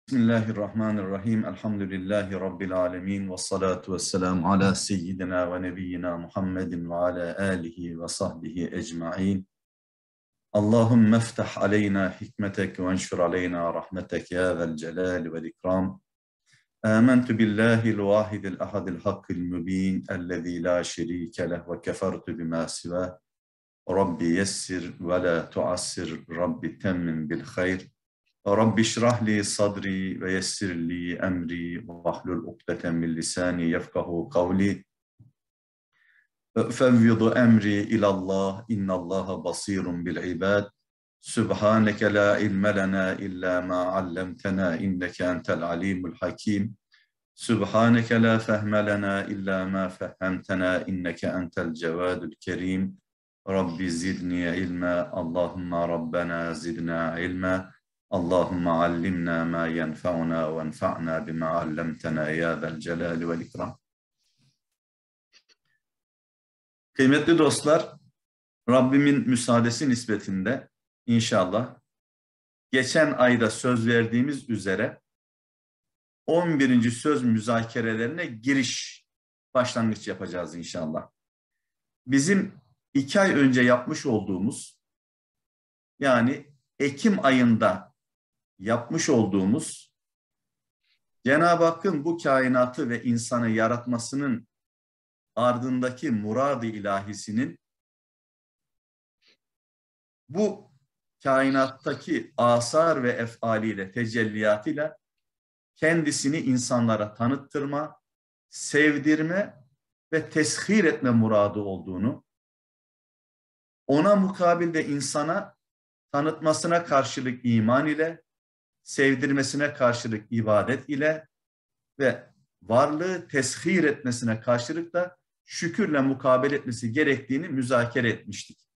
Bismillahirrahmanirrahim. Elhamdülillahi Rabbil alemin. Ve salatu ve selamu ala seyyidina ve nebiyyina Muhammedin ve ala alihi ve sahbihi ecma'in. Allahümme ftah aleyna hikmetek ve enşur aleyna rahmetek ya zel celali vel ikram. Âmentu billahil vahidil ahadil hakkil mübin. Ellezî la şerîke leh ve kefertu bimâ sivâh. Rabbi yessir ve la tuassir. Rabbi temmin bil hayr. Rabbi şrah li sadri ve yessir li emri ve ahlul ukdeten min lisani yefkahu kavli. Fevvidu emri ilallah innallaha basirun bil ibad. Subhaneke la ilme lena illa ma allamtena inneke entel alimul hakim. Subhaneke la fehme lena illa ma fehhemtena inneke entel cevadul kerim. Rabbi zidni ilma. Allahumma rabbena zidna ilma. Allahümme allimna ma yenfa'una ve enfa'na bima allamtena ya zel celali vel ikram. Kıymetli dostlar, Rabbimin müsaadesi nispetinde inşallah geçen ayda söz verdiğimiz üzere 11. söz müzakerelerine başlangıç yapacağız inşallah. Bizim 2 ay önce yapmış olduğumuz, yani Ekim ayında yapmış olduğumuz Cenab-ı Hakk'ın bu kainatı ve insanı yaratmasının ardındaki murad-ı ilahisinin bu kainattaki asar ve efaliyle, tecelliyatıyla kendisini insanlara tanıttırma, sevdirme ve teshir etme muradı olduğunu, ona mukabilde insana tanıtmasına karşılık iman ile, sevdirmesine karşılık ibadet ile ve varlığı teshir etmesine karşılık da şükürle mukabele etmesi gerektiğini müzakere etmiştik.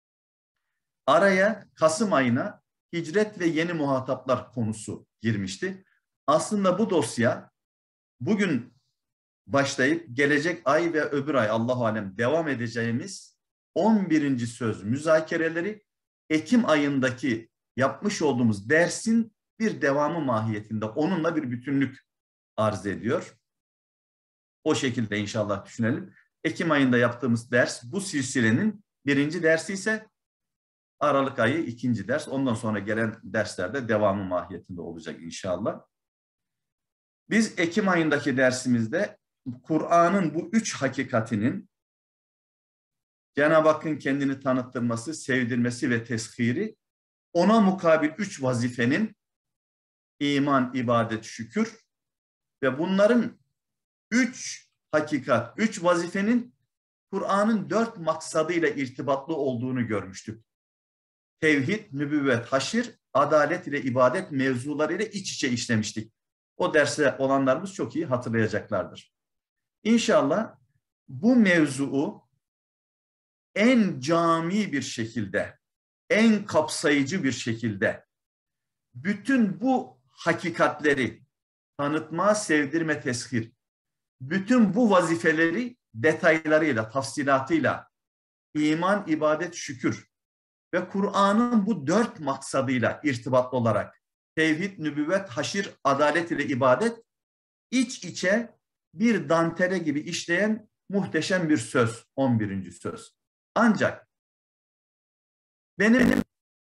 Araya Kasım ayına hicret ve yeni muhataplar konusu girmişti. Aslında bu dosya bugün başlayıp gelecek ay ve öbür ay Allahu alem devam edeceğimiz 11. söz müzakereleri Ekim ayındaki yapmış olduğumuz dersin bir devamı mahiyetinde, onunla bir bütünlük arz ediyor. O şekilde inşallah düşünelim. Ekim ayında yaptığımız ders bu silsilenin 1. dersi ise Aralık ayı 2. ders. Ondan sonra gelen derslerde devamı mahiyetinde olacak inşallah. Biz Ekim ayındaki dersimizde Kur'an'ın bu 3 hakikatinin Cenab-ı Hakk'ın kendini tanıttırması, sevdirmesi ve teshiri, ona mukabil 3 vazifenin iman, ibadet, şükür ve bunların 3 hakikat, 3 vazifenin Kur'an'ın 4 maksadıyla irtibatlı olduğunu görmüştük. Tevhid, nübüvvet, haşir, adalet ile ibadet mevzularıyla iç içe işlemiştik. O derste olanlarımız çok iyi hatırlayacaklardır. İnşallah bu mevzuu en cami bir şekilde, en kapsayıcı bir şekilde bütün bu hakikatleri tanıtma, sevdirme, teshir, bütün bu vazifeleri detaylarıyla, tafsilatıyla iman, ibadet, şükür ve Kur'an'ın bu 4 maksadıyla irtibatlı olarak tevhid, nübüvvet, haşir, adalet ile ibadet iç içe bir dantele gibi işleyen muhteşem bir söz, 11. söz. Ancak benim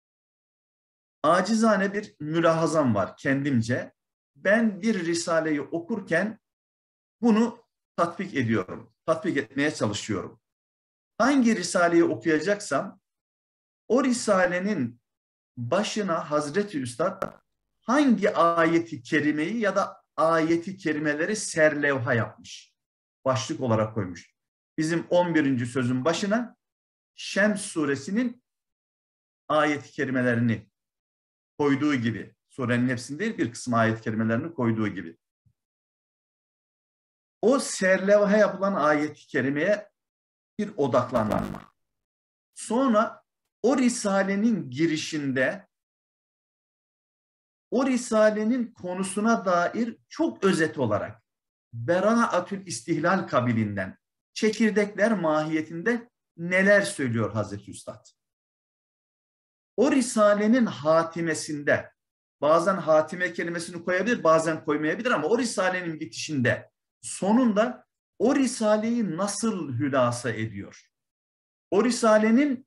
acizane bir mülahazam var kendimce. Ben bir risaleyi okurken bunu tatbik ediyorum, tatbik etmeye çalışıyorum. Hangi risaleyi okuyacaksam o risalenin başına Hazreti Üstad hangi ayeti kerimeyi ya da ayeti kerimeleri serlevha yapmış, başlık olarak koymuş. Bizim 11. sözün başına Şems suresinin ayet-i kerimelerini koyduğu gibi, surenin hepsini değil bir kısmı ayet-i kerimelerini koyduğu gibi. O serlevha yapılan ayet-i kerimeye bir odaklanma. Sonra o risalenin girişinde o risalenin konusuna dair çok özet olarak Beraatül İstihlal kabilinden, çekirdekler mahiyetinde neler söylüyor Hazreti Üstad? O risalenin hatimesinde bazen hatime kelimesini koyabilir, bazen koymayabilir ama o Risale'nin bitişinde, sonunda o Risale'yi nasıl hülasa ediyor? O Risale'nin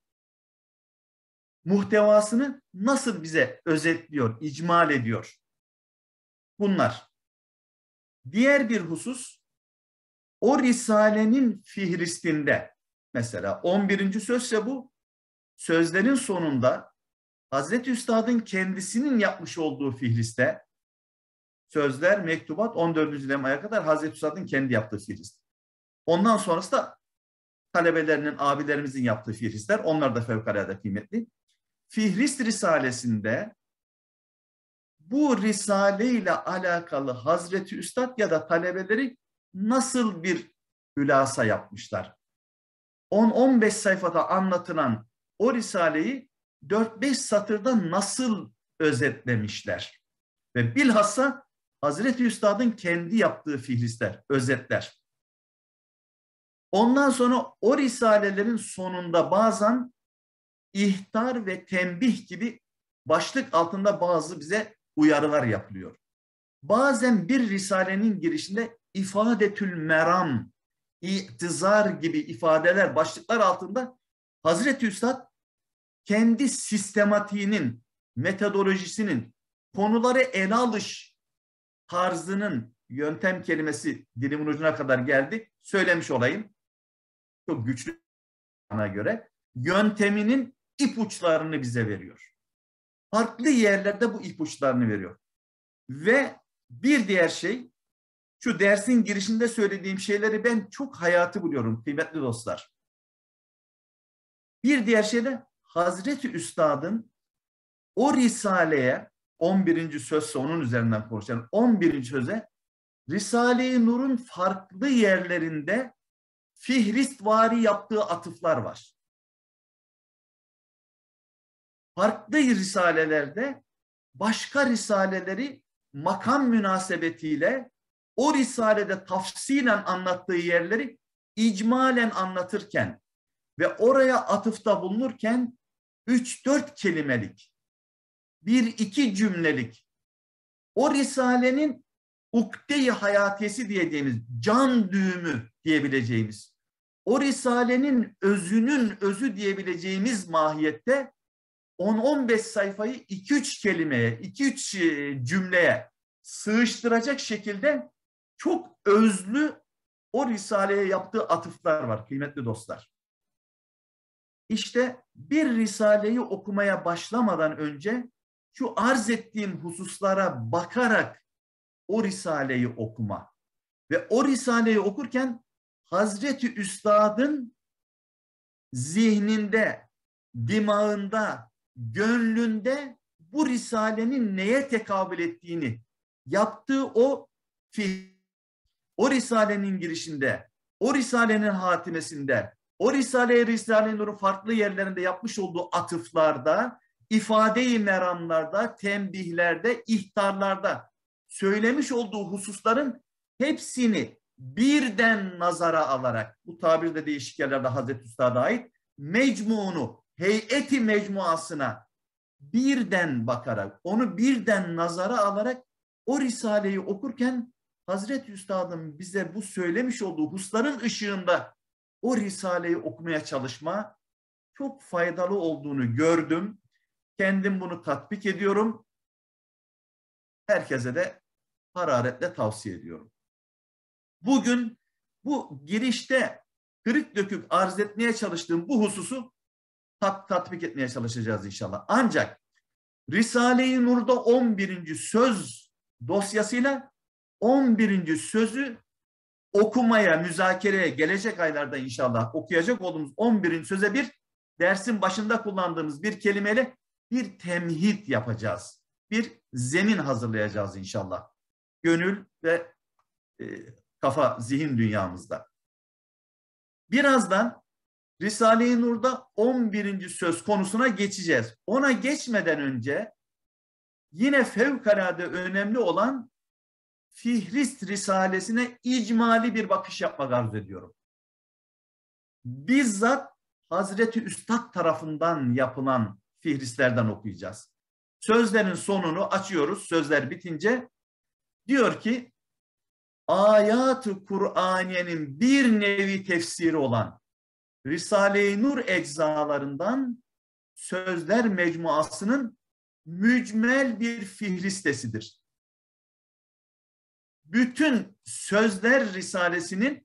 muhtevasını nasıl bize özetliyor, icmal ediyor? Bunlar. Diğer bir husus, o Risale'nin fihristinde, mesela 11. sözse bu, sözlerin sonunda Hazreti Üstad'ın kendisinin yapmış olduğu fihriste, sözler, mektubat 14. lemaya kadar Hazreti Üstad'ın kendi yaptığı fihrist. Ondan sonrası da talebelerinin, abilerimizin yaptığı fihristler. Onlar da fevkalade kıymetli. Fihrist Risalesinde bu Risale ile alakalı Hazreti Üstad ya da talebeleri nasıl bir hülasa yapmışlar? 10-15 sayfada anlatılan o Risale'yi 4-5 satırda nasıl özetlemişler? Ve bilhassa Hazreti Üstad'ın kendi yaptığı fihristler, özetler. Ondan sonra o risalelerin sonunda bazen ihtar ve tembih gibi başlık altında bazı bize uyarılar yapılıyor. Bazen bir risalenin girişinde ifadetül meram, itizar gibi ifadeler, başlıklar altında Hazreti Üstad kendi sistematiğinin, metodolojisinin, konuları ele alış tarzının, yöntem kelimesi dilimin ucuna kadar geldi, söylemiş olayım. Çok güçlü bana göre. Yönteminin ipuçlarını bize veriyor. Farklı yerlerde bu ipuçlarını veriyor. Ve bir diğer şey, şu dersin girişinde söylediğim şeyleri ben çok hayatı buluyorum kıymetli dostlar. Bir diğer şey de Hazreti Üstad'ın o Risale'ye, 11. sözse onun üzerinden konuşalım, 11. söze Risale-i Nur'un farklı yerlerinde fihristvari yaptığı atıflar var. Farklı risalelerde başka risaleleri makam münasebetiyle o risalede tafsilen anlattığı yerleri icmalen anlatırken ve oraya atıfta bulunurken 3-4 kelimelik, 1-2 cümlelik o risalenin ukde-i hayatiyesi diyeceğimiz, can düğümü diyebileceğimiz, o risalenin özünün özü diyebileceğimiz mahiyette 10-15 sayfayı 2-3 kelimeye, 2-3 cümleye sığıştıracak şekilde çok özlü o risaleye yaptığı atıflar var kıymetli dostlar. İşte bir risaleyi okumaya başlamadan önce şu arz ettiğim hususlara bakarak o risaleyi okuma ve o risaleyi okurken Hazreti Üstad'ın zihninde, dimağında, gönlünde bu risalenin neye tekabül ettiğini yaptığı o fiil, o risalenin girişinde, o risalenin hatimesinde, o Risale-i Nur'un farklı yerlerinde yapmış olduğu atıflarda, ifade-i meramlarda, tembihlerde, ihtarlarda söylemiş olduğu hususların hepsini birden nazara alarak, bu tabirde değişik yerlerde Hazreti Üstad'a ait, mecmuunu, heyeti mecmuasına birden bakarak, onu birden nazara alarak o Risale'yi okurken Hazreti Üstad'ın bize bu söylemiş olduğu hususların ışığında o Risale'yi okumaya çalışma çok faydalı olduğunu gördüm. Kendim bunu tatbik ediyorum. Herkese de hararetle tavsiye ediyorum. Bugün bu girişte kırık dökük arz etmeye çalıştığım bu hususu tatbik etmeye çalışacağız inşallah. Ancak Risale-i Nur'da 11. söz dosyasıyla 11. sözü okumaya, müzakereye gelecek aylarda inşallah okuyacak olduğumuz 11. söze bir dersin başında kullandığımız bir kelimeyle bir temhid yapacağız. Bir zemin hazırlayacağız inşallah. Gönül ve kafa, zihin dünyamızda. Birazdan Risale-i Nur'da 11. söz konusuna geçeceğiz. Ona geçmeden önce yine fevkalade önemli olan Fihrist Risalesine icmali bir bakış yapmak arzu ediyorum. Bizzat Hazreti Üstad tarafından yapılan fihristlerden okuyacağız. Sözlerin sonunu açıyoruz. Sözler bitince diyor ki Ayat-ı Kur'aniyenin bir nevi tefsiri olan Risale-i Nur eczalarından Sözler Mecmuası'nın mücmel bir fihristesidir. Bütün Sözler Risalesi'nin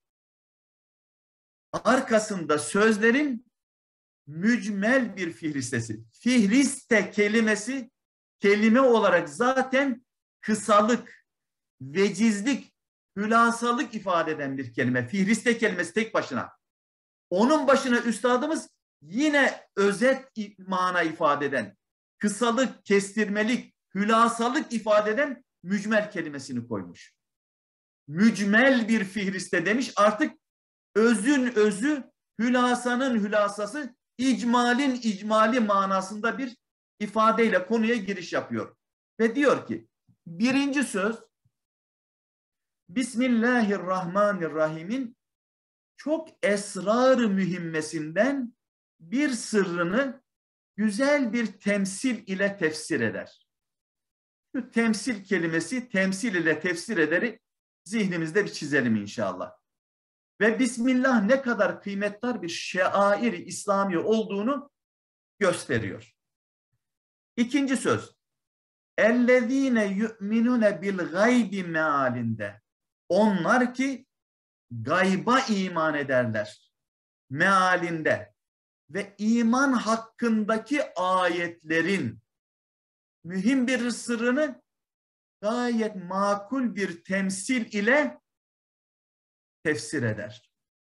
arkasında sözlerin mücmel bir fihristesi. Fihriste kelimesi kelime olarak zaten kısalık, vecizlik, hülasalık ifade eden bir kelime. Fihriste kelimesi tek başına. Onun başına üstadımız yine özet mana ifade eden, kısalık, kestirmelik, hülasalık ifade eden mücmel kelimesini koymuş. Mücmel bir fihriste demiş, artık özün özü, hülasanın hülasası, icmalin icmali manasında bir ifadeyle konuya giriş yapıyor. Ve diyor ki, birinci söz, Bismillahirrahmanirrahim'in çok esrar-ı mühimmesinden bir sırrını güzel bir temsil ile tefsir eder. Şu temsil kelimesi, temsil ile tefsir ederi zihnimizde bir çizelim inşallah. Ve Bismillah ne kadar kıymetli bir şair-i İslami olduğunu gösteriyor. İkinci söz, اَلَّذ۪ينَ يُؤْمِنُونَ بِالْغَيْبِ mealinde. Onlar ki gayba iman ederler mealinde ve iman hakkındaki ayetlerin mühim bir sırrını gayet makul bir temsil ile tefsir eder.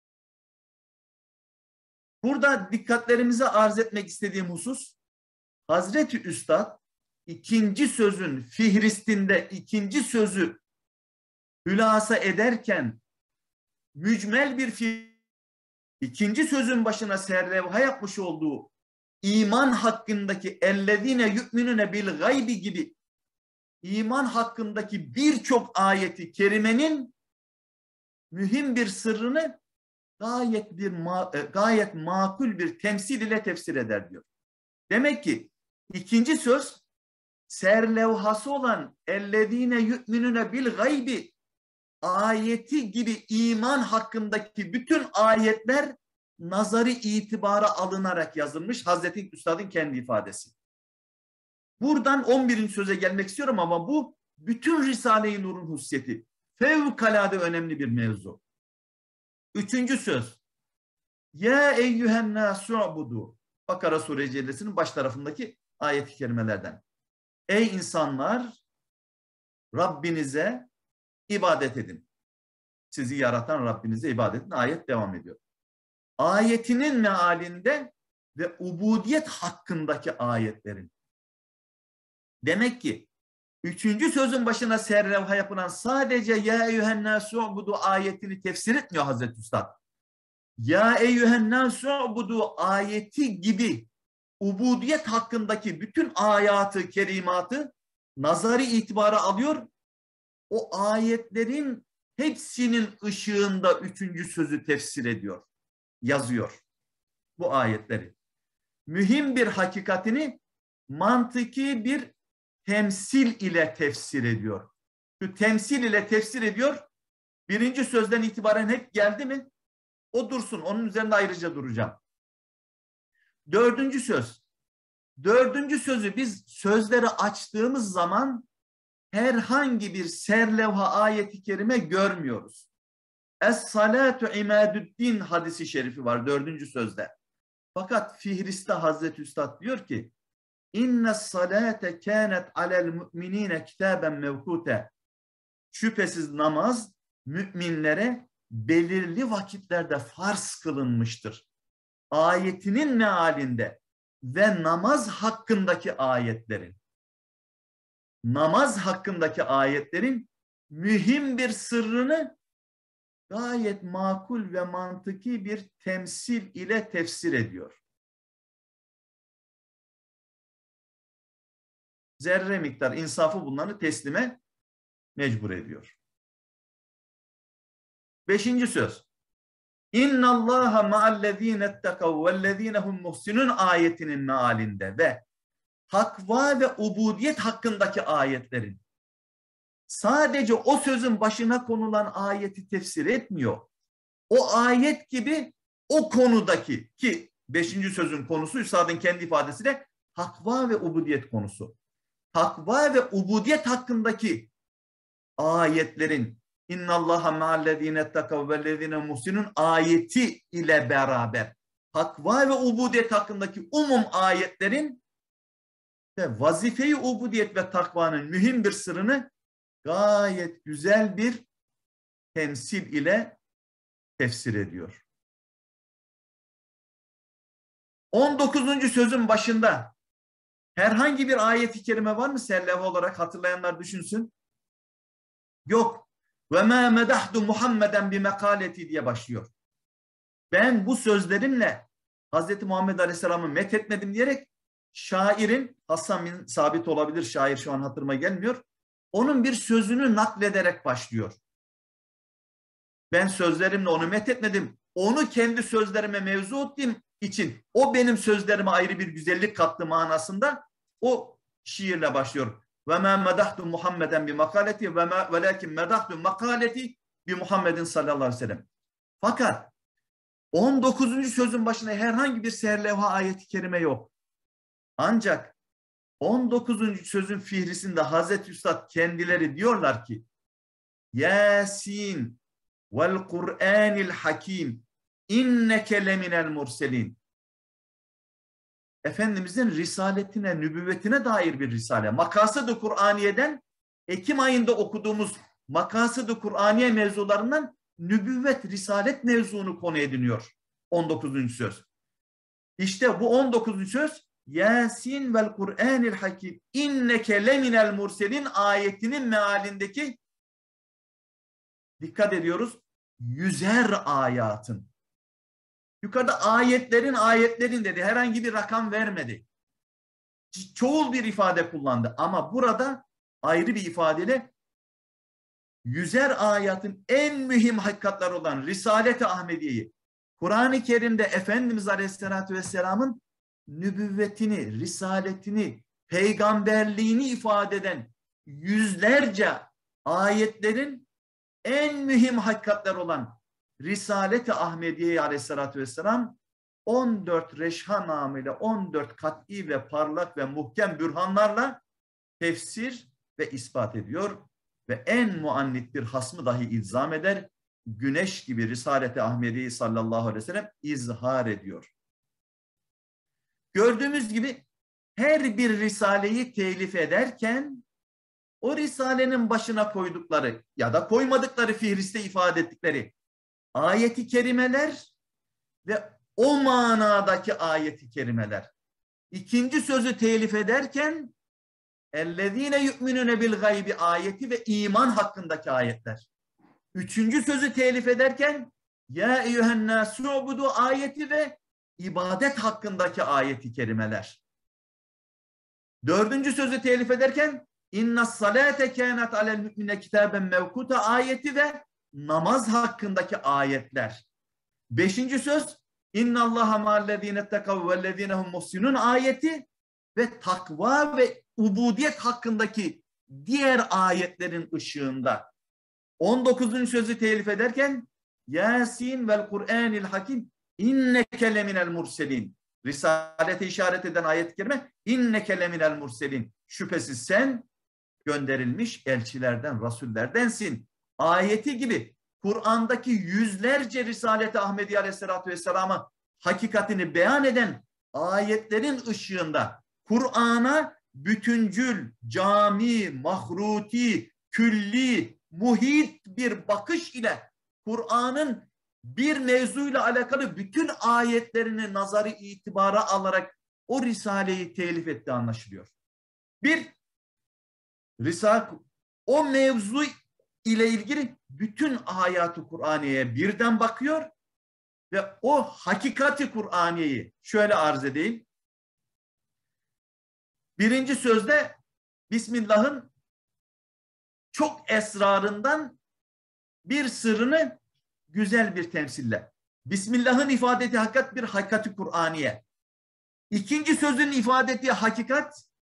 Burada dikkatlerimize arz etmek istediğim husus, Hazreti Üstad ikinci sözün fihristinde ikinci sözü hülasa ederken mücmel bir ikinci sözün başına serlevha yapmış olduğu iman hakkındaki ellezine yu'minune bil gaybi gibi iman hakkındaki birçok ayeti kerimenin mühim bir sırrını gayet makul bir temsil ile tefsir eder diyor. Demek ki ikinci söz serlevhası olan ellezine yu'minune bil gaybi ayeti gibi iman hakkındaki bütün ayetler nazarı itibara alınarak yazılmış, Hazreti Üstad'ın kendi ifadesi. Buradan 11. söze gelmek istiyorum ama bu bütün Risale-i Nur'un hususiyeti. Fevkalade önemli bir mevzu. Üçüncü söz. Ya eyyühen nâsu'budu. Bakara Sure-i Cellesi'nin baş tarafındaki ayet-i kerimelerden. Ey insanlar, Rabbinize ibadet edin. Sizi yaratan Rabbinize ibadet edin. Ayet devam ediyor. Ayetinin mealinde ve ubudiyet hakkındaki ayetlerin. Demek ki üçüncü sözün başına serrevha yapılan sadece ya eyyühennâsu'budu ayetini tefsir etmiyor Hazreti Üstad. Ya eyyühennâsu'budu ayeti gibi ubudiyet hakkındaki bütün ayatı, kerimatı nazari itibara alıyor. O ayetlerin hepsinin ışığında üçüncü sözü tefsir ediyor, yazıyor bu ayetleri. Mühim bir hakikatini mantıki bir temsil ile tefsir ediyor. Şu temsil ile tefsir ediyor, birinci sözden itibaren hep geldi mi? O dursun, onun üzerinde ayrıca duracağım. Dördüncü söz. Dördüncü sözü biz sözleri açtığımız zaman herhangi bir serlevha ayeti kerime görmüyoruz. Es-salatu imadüddin hadisi şerifi var dördüncü sözde. Fakat fihriste Hazreti Üstad diyor ki inne salate kânet alel müminine kitaben mevkute. Şüphesiz namaz müminlere belirli vakitlerde farz kılınmıştır. Ayetinin mealinde ve namaz hakkındaki ayetlerin mühim bir sırrını gayet makul ve mantıki bir temsil ile tefsir ediyor. Zerre miktar insafı bunları teslime mecbur ediyor. Beşinci söz. İnna Allaha ma'allezine ettekav vellezine hum muhsinun ayetinin mealinde ve takva ve ubudiyet hakkındaki ayetlerin. Sadece o sözün başına konulan ayeti tefsir etmiyor. O ayet gibi o konudaki, ki 5. sözün konusu Üstad'ın kendi ifadesiyle takva ve ubudiyet konusu. Takva ve ubudiyet hakkındaki ayetlerin İnnallaha ma'allezine tekav vellezine muhsinun ayeti ile beraber takva ve ubudiyet hakkındaki umum ayetlerin ve vazife-i ubudiyet ve takvanın mühim bir sırrını gayet güzel bir temsil ile tefsir ediyor. 19. sözün başında herhangi bir ayet-i kerime var mı serlevha olarak, hatırlayanlar düşünsün? Yok. Ve ma medahtu Muhammeden bi mekaleti diye başlıyor. Ben bu sözlerimle Hz. Muhammed Aleyhisselam'ı methetmedim diyerek şairin, Hasan bin Sabit olabilir, şair şu an hatırıma gelmiyor, onun bir sözünü naklederek başlıyor. Ben sözlerimle onu methetmedim. Onu kendi sözlerime mevzu ettiğim için o benim sözlerime ayrı bir güzellik kattı manasında o şiirle başlıyor. Ve ma medahtu Muhammeden bi makaleti ve ma velakin medahtu makaleti bi Muhammedin sallallahu aleyhi ve sellem. Fakat 19. sözün başında herhangi bir serlevha ayeti kerime yok. Ancak 19. sözün fihrisinde Hazreti Üstad kendileri diyorlar ki Yasin vel Kur'anil Hakim inneke leminel murselin. Efendimizin risaletine, nübüvvetine dair bir risale. Makasıd-ı Kur'aniye'den, Ekim ayında okuduğumuz Makasıd-ı Kur'aniye mevzularından nübüvvet, risalet mevzunu konu ediniyor 19. söz. İşte bu 19. söz Yasin vel Kur'anil Hakim inneke leminel murselin ayetinin mealindeki, dikkat ediyoruz, 100'er ayatın. Yukarıda ayetlerin dedi. Herhangi bir rakam vermedi. Çoğul bir ifade kullandı. Ama burada ayrı bir ifadeyle 100'er ayatın en mühim hakikatler olan Risalet-i Ahmediye'yi, Kur'an-ı Kerim'de Efendimiz Aleyhisselatü Vesselam'ın nübüvvetini, risaletini, peygamberliğini ifade eden yüzlerce ayetlerin en mühim hakikatler olan Risalet-i Ahmediye Aleyhisselatü Vesselam 14 reşha namıyla 14 kat'i ve parlak ve muhkem bürhanlarla tefsir ve ispat ediyor ve en muannit bir hasmı dahi ilzam eder. Güneş gibi Risalet-i Ahmediye sallallahu aleyhi ve sellem izhar ediyor. Gördüğümüz gibi her bir risaleyi telif ederken o risalenin başına koydukları ya da koymadıkları fihriste ifade ettikleri ayet-i kerimeler ve o manadaki ayet-i kerimeler. İkinci sözü telif ederken اَلَّذ۪ينَ يُؤْمِنُونَ بِالْغَيْبِ ayeti ve iman hakkındaki ayetler. Üçüncü sözü telif ederken يَا اَيُّهَا النَّاسُ عُبُدُوا ayeti ve ibadet hakkındaki ayet-i kerimeler. Dördüncü sözü telif ederken اِنَّ الصَّلَاةَ كَانَتْ عَلَى الْمُؤْمِنَ كِتَابًا مَوْقُوتًا ayeti ve namaz hakkındaki ayetler. Beşinci söz İnna Allaha ma'allezine tekav vellezinehum muhsinun ayeti ve takva ve ubudiyet hakkındaki diğer ayetlerin ışığında. 19. sözü telif ederken Yasin vel Kur'anil Hakim inneke leminel murselin. Risalete işaret eden ayet-i kerime inneke leminel murselin. Şüphesiz sen gönderilmiş elçilerden, rasullerdensin. Ayeti gibi Kur'an'daki yüzlerce Risalet-i Ahmediye Aleyhisselatü Vesselam'a hakikatini beyan eden ayetlerin ışığında Kur'an'a bütüncül, cami, mahruti, külli, muhit bir bakış ile Kur'an'ın bir mevzuyla alakalı bütün ayetlerini nazarı itibara alarak o Risale'yi telif etti anlaşılıyor. Bir, o mevzu ile ilgili bütün ayat-ı Kur'aniye'ye birden bakıyor ve o hakikati Kur'aniye'yi şöyle arz edeyim. Birinci sözde Bismillah'ın çok esrarından bir sırrını güzel bir temsille. Bismillah'ın ifade ettiği hakikat bir hakikati Kur'aniye. İkinci sözün ifade ettiği hakikat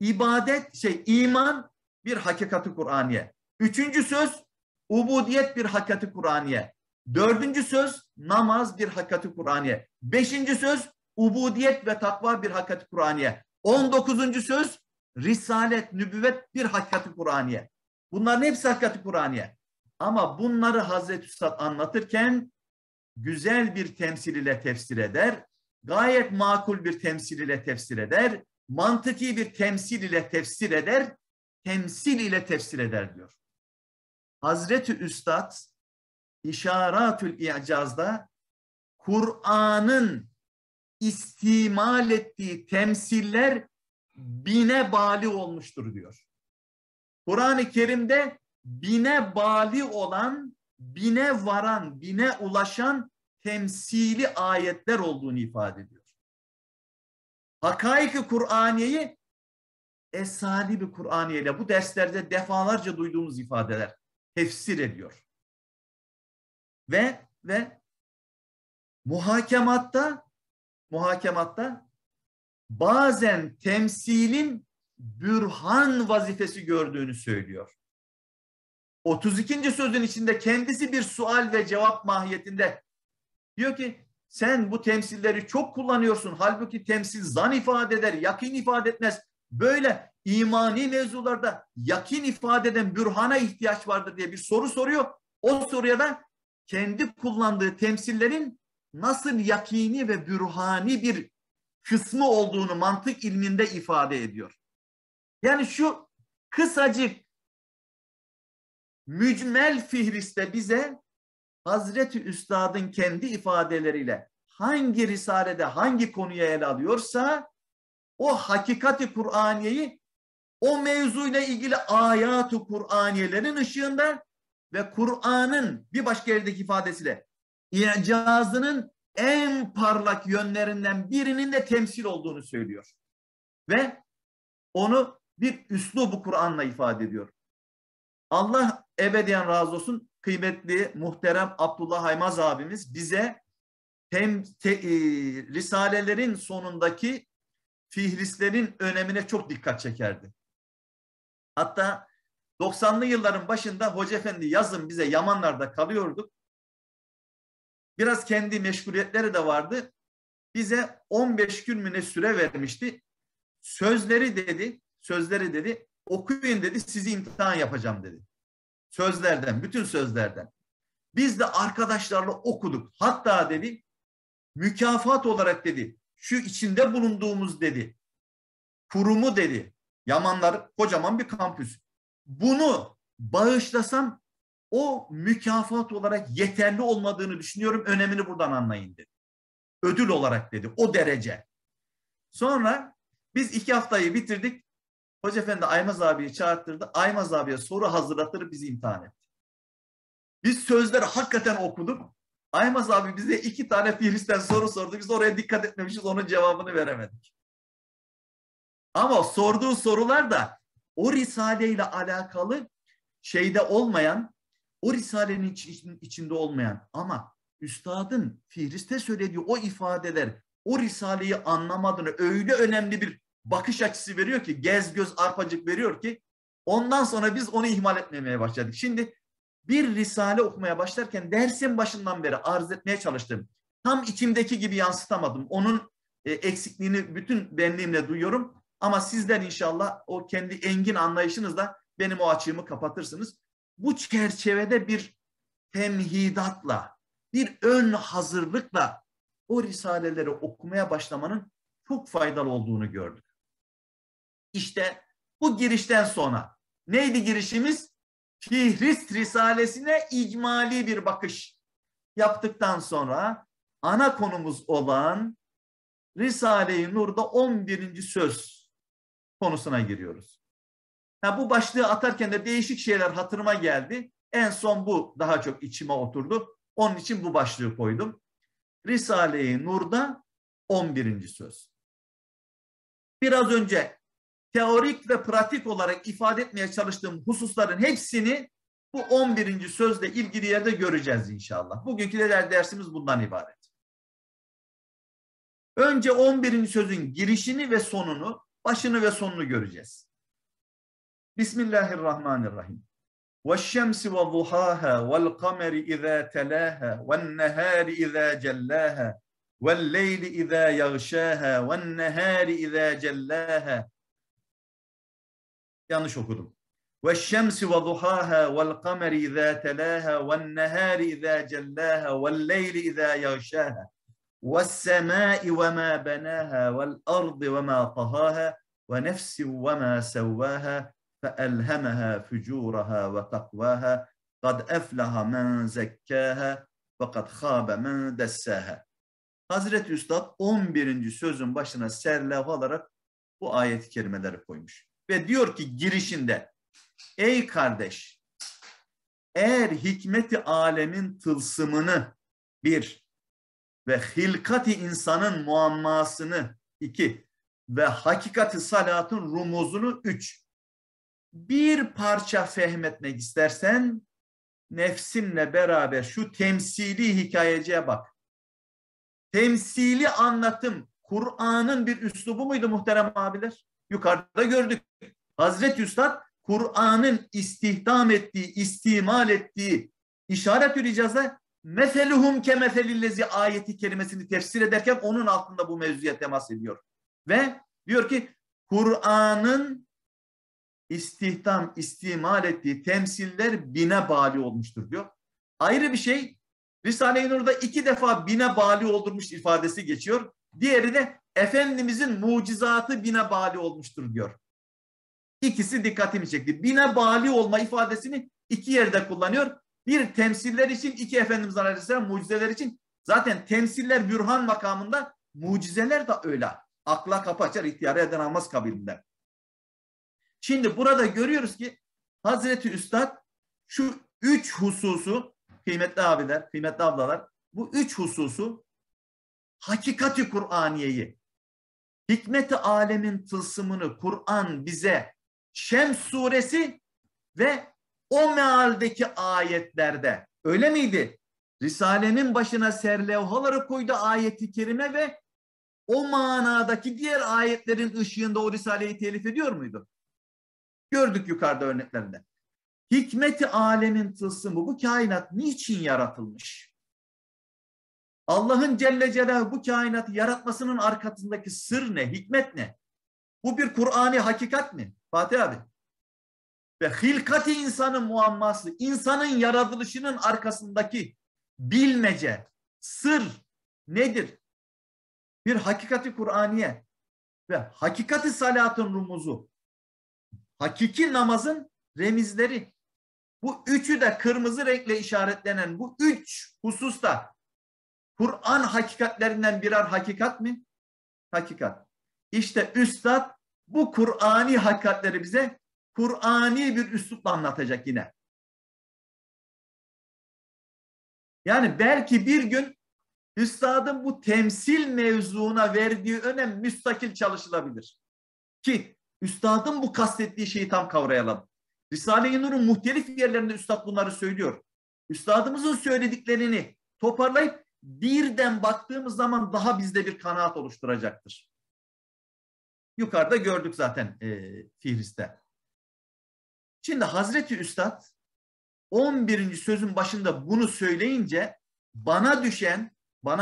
iman bir hakikati Kur'aniye. Üçüncü söz ubudiyet bir hakikati Kur'aniye. Dördüncü söz namaz bir hakikati Kur'aniye. Beşinci söz ubudiyet ve takva bir hakikati Kur'aniye. 19. söz risalet, nübüvvet bir hakikati Kur'aniye. Bunların hepsi hakikati Kur'aniye. Ama bunları Hazreti Üstad anlatırken güzel bir temsil ile tefsir eder. Gayet makul bir temsil ile tefsir eder. Mantıki bir temsil ile tefsir eder. Temsil ile tefsir eder diyor. Hazreti Üstad İşaratül İ'caz'da Kur'an'ın istimal ettiği temsiller 1000'e bali olmuştur diyor. Kur'an-ı Kerim'de 1000'e bali olan, 1000'e varan, 1000'e ulaşan temsili ayetler olduğunu ifade ediyor. Hakaik-i Kur'aniyeyi esalibi Kur'aniye ile bu derslerde defalarca duyduğumuz ifadeler tefsir ediyor. Ve muhakematta bazen temsilin bürhan vazifesi gördüğünü söylüyor. 32. sözün içinde kendisi bir sual ve cevap mahiyetinde diyor ki sen bu temsilleri çok kullanıyorsun. Halbuki temsil zan ifade eder, yakin ifade etmez. Böyle imani mevzularda yakin ifade eden bürhana ihtiyaç vardır diye bir soru soruyor. O soruya da kendi kullandığı temsillerin nasıl yakini ve bürhani bir kısmı olduğunu mantık ilminde ifade ediyor. Yani şu kısacık mücmel fihriste bize Hazreti Üstad'ın kendi ifadeleriyle hangi risalede hangi konuya ele alıyorsa o hakikati Kur'aniyeyi o mevzuyla ilgili ayat-ı Kur'aniyelerin ışığında ve Kur'an'ın bir başka yerdeki ifadesiyle icazının en parlak yönlerinden birinin de temsil olduğunu söylüyor. Ve onu bir üslubu Kur'an'la ifade ediyor. Allah ebediyen razı olsun, kıymetli, muhterem Abdullah Haymaz abimiz bize risalelerin sonundaki fihristlerin önemine çok dikkat çekerdi. Hatta 90'lı yılların başında Hoca Efendi yazın bize Yamanlar'da kalıyorduk. Biraz kendi meşguliyetleri de vardı. Bize 15 gün mü ne süre vermişti. Sözleri dedi, okuyun dedi, sizi imtihan yapacağım dedi. Sözlerden, bütün sözlerden. Biz de arkadaşlarla okuduk. Hatta dedi, mükafat olarak dedi, şu içinde bulunduğumuz dedi, kurumu dedi, Yamanlar kocaman bir kampüs. Bunu bağışlasam o mükafat olarak yeterli olmadığını düşünüyorum. Önemini buradan anlayın dedi. Ödül olarak dedi. O derece. Sonra biz 2 haftayı bitirdik. Hoca Efendi Aymaz abiyi çağırttırdı. Aymaz abiye soru hazırlatır bizi imtihan etti. Biz sözleri hakikaten okuduk. Aymaz abi bize 2 tane fihristen soru sordu. Biz oraya dikkat etmemişiz. Onun cevabını veremedik. Ama sorduğu sorular da o risaleyle alakalı şeyde olmayan, o risalenin içinde olmayan ama üstadın fihriste söylediği o ifadeler o risaleyi anlamadığını öyle önemli bir bakış açısı veriyor ki, gez göz arpacık veriyor ki ondan sonra biz onu ihmal etmemeye başladık. Şimdi bir risale okumaya başlarken dersin başından beri arz etmeye çalıştım. Tam içimdeki gibi yansıtamadım. Onun eksikliğini bütün benliğimle duyuyorum. Ama sizler inşallah o kendi engin anlayışınızla benim o açığımı kapatırsınız. Bu çerçevede bir temhidatla, bir ön hazırlıkla o risaleleri okumaya başlamanın çok faydalı olduğunu gördük. İşte bu girişten sonra neydi girişimiz? Fihrist Risalesine icmali bir bakış yaptıktan sonra ana konumuz olan Risale-i Nur'da 11. söz konusuna giriyoruz. Bu başlığı atarken de değişik şeyler hatırıma geldi. En son bu daha çok içime oturdu. Onun için bu başlığı koydum. Risale-i Nur'da 11. söz. Biraz önce teorik ve pratik olarak ifade etmeye çalıştığım hususların hepsini bu 11. sözle ilgili yerde göreceğiz inşallah. Bugünkü dersimiz bundan ibaret. Önce 11. sözün girişini ve sonunu başını ve sonunu göreceğiz. Bismillahirrahmanirrahim. وَالشَّمْسِ وَضُحَاهَا وَالْقَمَرِ إِذَا تَلَاهَا وَالنَّهَارِ إِذَا جَلَّاهَا وَاللَّيْلِ إِذَا يَغْشَاهَا وَالنَّهَارِ إِذَا جَلَّاهَا. Yanlış okudum. وَالشَّمْسِ وَضُحَاهَا وَالْقَمَرِ إِذَا تَلَاهَا وَالنَّهَارِ إِذَا جَلَّاهَا وَاللَّيْلِ إِذَا يَغْشَاهَا وَالسَّمَاءِ وَمَا بَنَاهَا وَالْأَرْضِ وَمَا طَهَاهَا وَنَفْسٍ وَمَا سَوَّاهَا فَأَلْهَمَهَا فُجُورَهَا وَتَقْوَاهَا قَدْ أَفْلَحَ مَنْ زَكَّاهَا وَقَدْ خَابَ مَنْ دَسَّاهَا. Hazreti Üstad 11. sözün başına serlevha olarak bu ayet-i kerimeleri koymuş. Ve diyor ki girişinde, ey kardeş, eğer hikmeti alemin tılsımını bir ve hilkati insanın muammasını iki ve hakikati salatın rumuzunu üç bir parça fehmetmek istersen nefsimle beraber şu temsili hikayeciye bak. Temsili anlatım Kur'an'ın bir üslubu muydu muhterem abiler? Yukarıda gördük. Hazreti Üstad Kur'an'ın istihdam ettiği, istimal ettiği işaret-ül icazda meseluhum kemeselillezi ayeti kelimesini tefsir ederken onun altında bu mevzuya temas ediyor. Ve diyor ki Kur'an'ın istihdam, istimal ettiği temsiller bine bali olmuştur diyor. Ayrı bir şey Risale-i Nur'da 2 defa bine bali oldurmuş ifadesi geçiyor. Diğeri de Efendimizin mucizatı bine bali olmuştur diyor. İkisi dikkatimi çekti. Bine bali olma ifadesini 2 yerde kullanıyor. Bir temsiller için, 2 Efendimiz Aleyhisselam mucizeler için. Zaten temsiller bürhan makamında, mucizeler de öyle. Akla kapı açar, ihtiyara eden almaz kabilinden. Şimdi burada görüyoruz ki Hazreti Üstad şu 3 hususu, kıymetli abiler, kıymetli ablalar, bu 3 hususu hakikati Kur'aniyeyi, hikmet-i alemin tılsımını Kur'an bize Şems suresi ve o mealdeki ayetlerde öyle miydi? Risalenin başına serlevhaları koydu ayeti kerime ve o manadaki diğer ayetlerin ışığında o Risale'yi telif ediyor muydu? Gördük yukarıda örneklerinde. Hikmet-i alemin tılsımı, bu kainat niçin yaratılmış? Allah'ın Celle Celaluhu bu kainatı yaratmasının arkasındaki sır ne, hikmet ne? Bu bir Kur'ani hakikat mi? Fatih abi. Ve hilkat-i insanın muamması, insanın yaratılışının arkasındaki bilmece, sır nedir? Bir hakikati Kur'aniye ve hakikati salatın rumuzu, hakiki namazın remizleri. Bu üçü de kırmızı renkle işaretlenen bu 3 hususta Kur'an hakikatlerinden birer hakikat mi? Hakikat. İşte Üstad bu Kur'ani hakikatleri bize Kur'ani bir üslupla anlatacak yine. Yani belki bir gün Üstadın bu temsil mevzuuna verdiği önem müstakil çalışılabilir. Ki Üstadın bu kastettiği şeyi tam kavrayalım. Risale-i Nur'un muhtelif yerlerinde Üstad bunları söylüyor. Üstadımızın söylediklerini toparlayıp birden baktığımız zaman daha bizde bir kanaat oluşturacaktır. Yukarıda gördük zaten Fihriste. Şimdi Hazreti Üstad 11. sözün başında bunu söyleyince bana düşen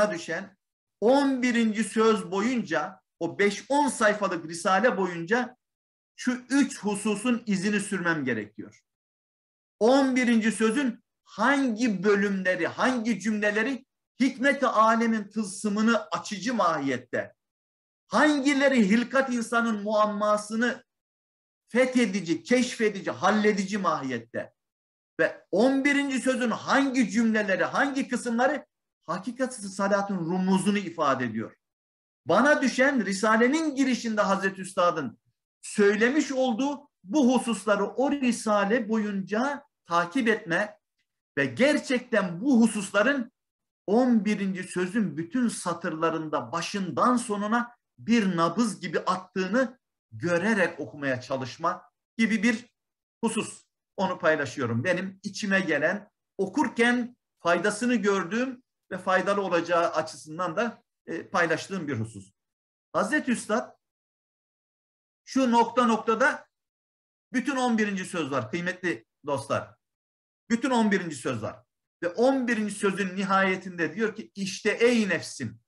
11. söz boyunca o 5-10 sayfalık risale boyunca şu 3 hususun izini sürmem gerekiyor. 11. sözün hangi bölümleri, hangi cümleleri hikmet-i alemin tılsımını açıcı mahiyette, hangileri hilkat insanın muammasını fethedici, keşfedici, halledici mahiyette ve 11. sözün hangi cümleleri, hangi kısımları hakikati salatın rumuzunu ifade ediyor. Bana düşen Risale'nin girişinde Hazreti Üstad'ın söylemiş olduğu bu hususları o Risale boyunca takip etme ve gerçekten bu hususların 11. sözün bütün satırlarında başından sonuna bir nabız gibi attığını görerek okumaya çalışma gibi bir husus. Onu paylaşıyorum. Benim içime gelen, okurken faydasını gördüğüm ve faydalı olacağı açısından da paylaştığım bir husus. Hazreti Üstad Şu nokta noktada bütün 11. söz var kıymetli dostlar. Bütün 11. söz var. Ve 11. sözün nihayetinde diyor ki işte ey nefsim.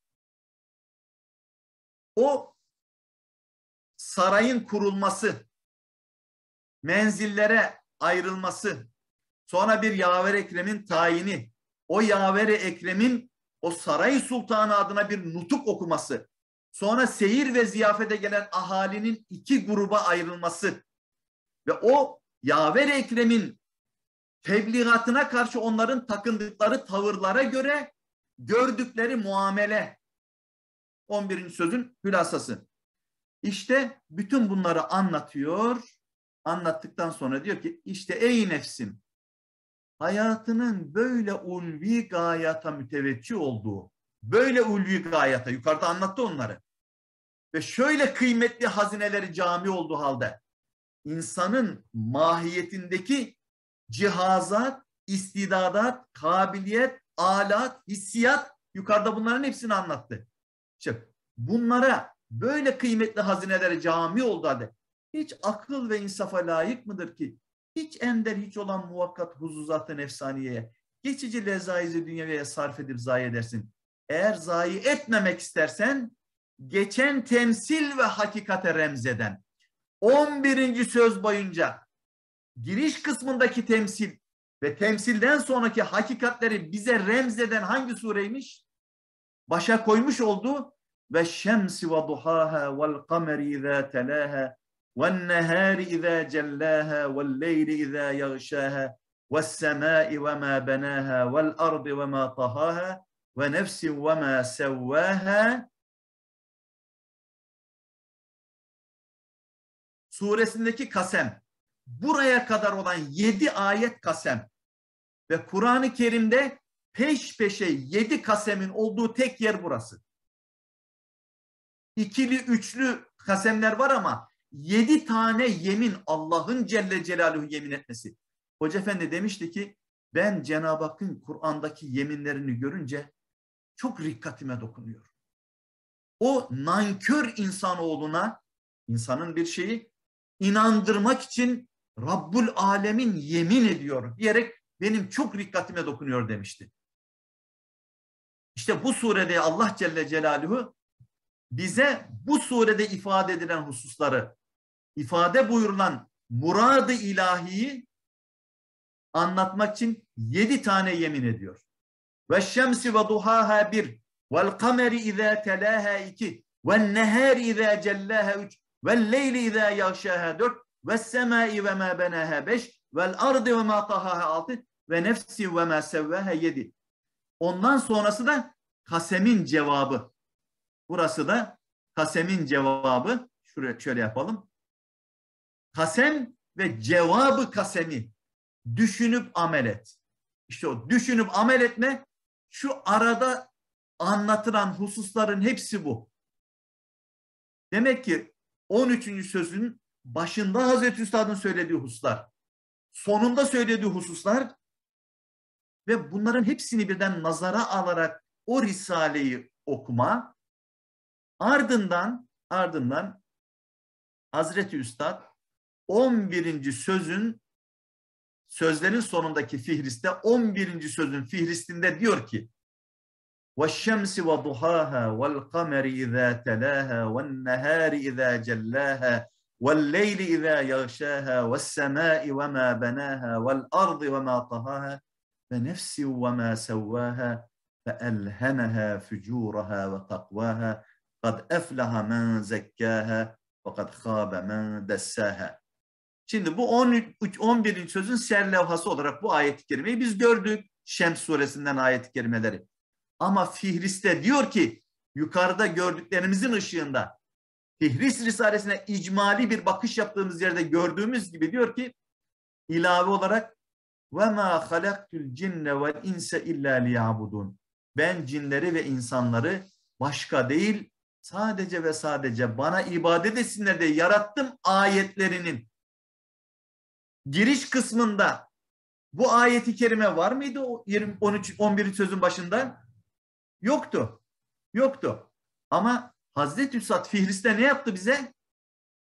O sarayın kurulması, menzillere ayrılması, sonra bir yaver ekremin tayini, o yaver ekremin o saray sultanı adına bir nutuk okuması, sonra seyir ve ziyafete gelen ahalinin 2 gruba ayrılması ve o yaver ekremin tebliğatına karşı onların takındıkları tavırlara göre gördükleri muamele. 11. sözün hülasası. İşte bütün bunları anlatıyor. Anlattıktan sonra diyor ki işte ey nefsim, hayatının böyle ulvi gayata müteveccih olduğu, böyle ulvi gayata, yukarıda anlattı onları. Ve şöyle kıymetli hazineleri cami olduğu halde insanın mahiyetindeki cihazat, istidadat, kabiliyet, alat, hissiyat, yukarıda bunların hepsini anlattı. İşte bunlara böyle kıymetli hazineleri cami oldu halde hiç akıl ve insafa layık mıdır ki hiç ender hiç olan muvakkat huzuzat-ı nefsaniyeye geçici lezaiz-i dünyeviye sarf edip zayi edersin. Eğer zayi etmemek istersen geçen temsil ve hakikate remzeden 11. söz boyunca giriş kısmındaki temsil ve temsilden sonraki hakikatleri bize remzeden hangi sureymiş? Başa koymuş olduğu ve şemsi ve duhaha vel kameri izâ telâha vel nehâri izâ cellâha vel leyli izâ yağşâha vel semâi ve mâ benâha vel ardı ve mâ tahâha ve nefsi ve mâ sevvâha suresindeki kasem. Buraya kadar olan 7 ayet kasem ve Kur'an-ı Kerim'de peş peşe 7 kasemin olduğu tek yer burası. İkili, üçlü kasemler var ama 7 tane yemin Allah'ın Celle Celaluhu yemin etmesi. Hoca Efendi demişti ki ben Cenab-ı Hakk'ın Kur'an'daki yeminlerini görünce çok rikkatime dokunuyor. O nankör insanoğluna insanın bir şeyi inandırmak için Rabbul Alemin yemin ediyor diyerek benim çok rikkatime dokunuyor demişti. İşte bu surede Allah Celle Celaluhu bize bu surede ifade edilen hususları, ifade buyurulan murad-ı ilahiyi anlatmak için 7 tane yemin ediyor. Ve şemsi ve duhaha 1, vel kameri izâ telâha 2, vel nehâri izâ cellâha 3, vel leyli izâ yağşâha 4, ve semâi ve mâ benâha 5, vel ardı ve mâ tahâha 6 ve nefsi ve mâ sevvâha 7. Ondan sonrası da kasemin cevabı. Burası da kasemin cevabı. Şuraya şöyle yapalım. Kasem ve cevabı kasemi. Düşünüp amel et. İşte o düşünüp amel etme şu arada anlatılan hususların hepsi bu. Demek ki 13. sözün başında Hazreti Üstad'ın söylediği hususlar, sonunda söylediği hususlar ve bunların hepsini birden nazara alarak o Risale'yi okuma, ardından Hazreti Üstad 11. sözlerin sonundaki fihriste 11. sözün fihristinde diyor ki وَالشَّمْسِ وَضُحَاهَا وَالْقَمَرِ إِذَا تَلَاهَا وَالنَّهَارِ إِذَا جَلَّاهَا وَاللَّيْلِ إِذَا يَغْشَاهَا وَالسَّمَاءِ وَمَا بَنَاهَا وَالْأَرْضِ وَمَا طَهَاهَا وَنَفْسٍ وَمَا سَوَّاهَا فَأَلْهَمَهَا فُجُورَهَا وَتَقْوَاهَا قَدْ أَفْلَحَ مَنْ زَكَّاهَا وَقَدْ خَابَ مَنْ دَسَّاهَا. Şimdi bu 11. sözün serlevhası olarak bu ayet-i kerimeyi biz gördük. Şems suresinden ayet-i kerimeleri. Ama Fihriste diyor ki yukarıda gördüklerimizin ışığında Fihris Risalesi'ne icmali bir bakış yaptığımız yerde gördüğümüz gibi diyor ki ilave olarak وَمَا خَلَقْتُ الْجِنَّ وَالْاِنْسَ اِلَّا لِيَعْبُدُونَ. Ben cinleri ve insanları başka değil sadece ve sadece bana ibadet etsinler diye yarattım ayetlerinin giriş kısmında bu ayeti kerime var mıydı o 11. sözün başında? Yoktu. Yoktu. Ama Hazreti Üstad Fihriste ne yaptı bize?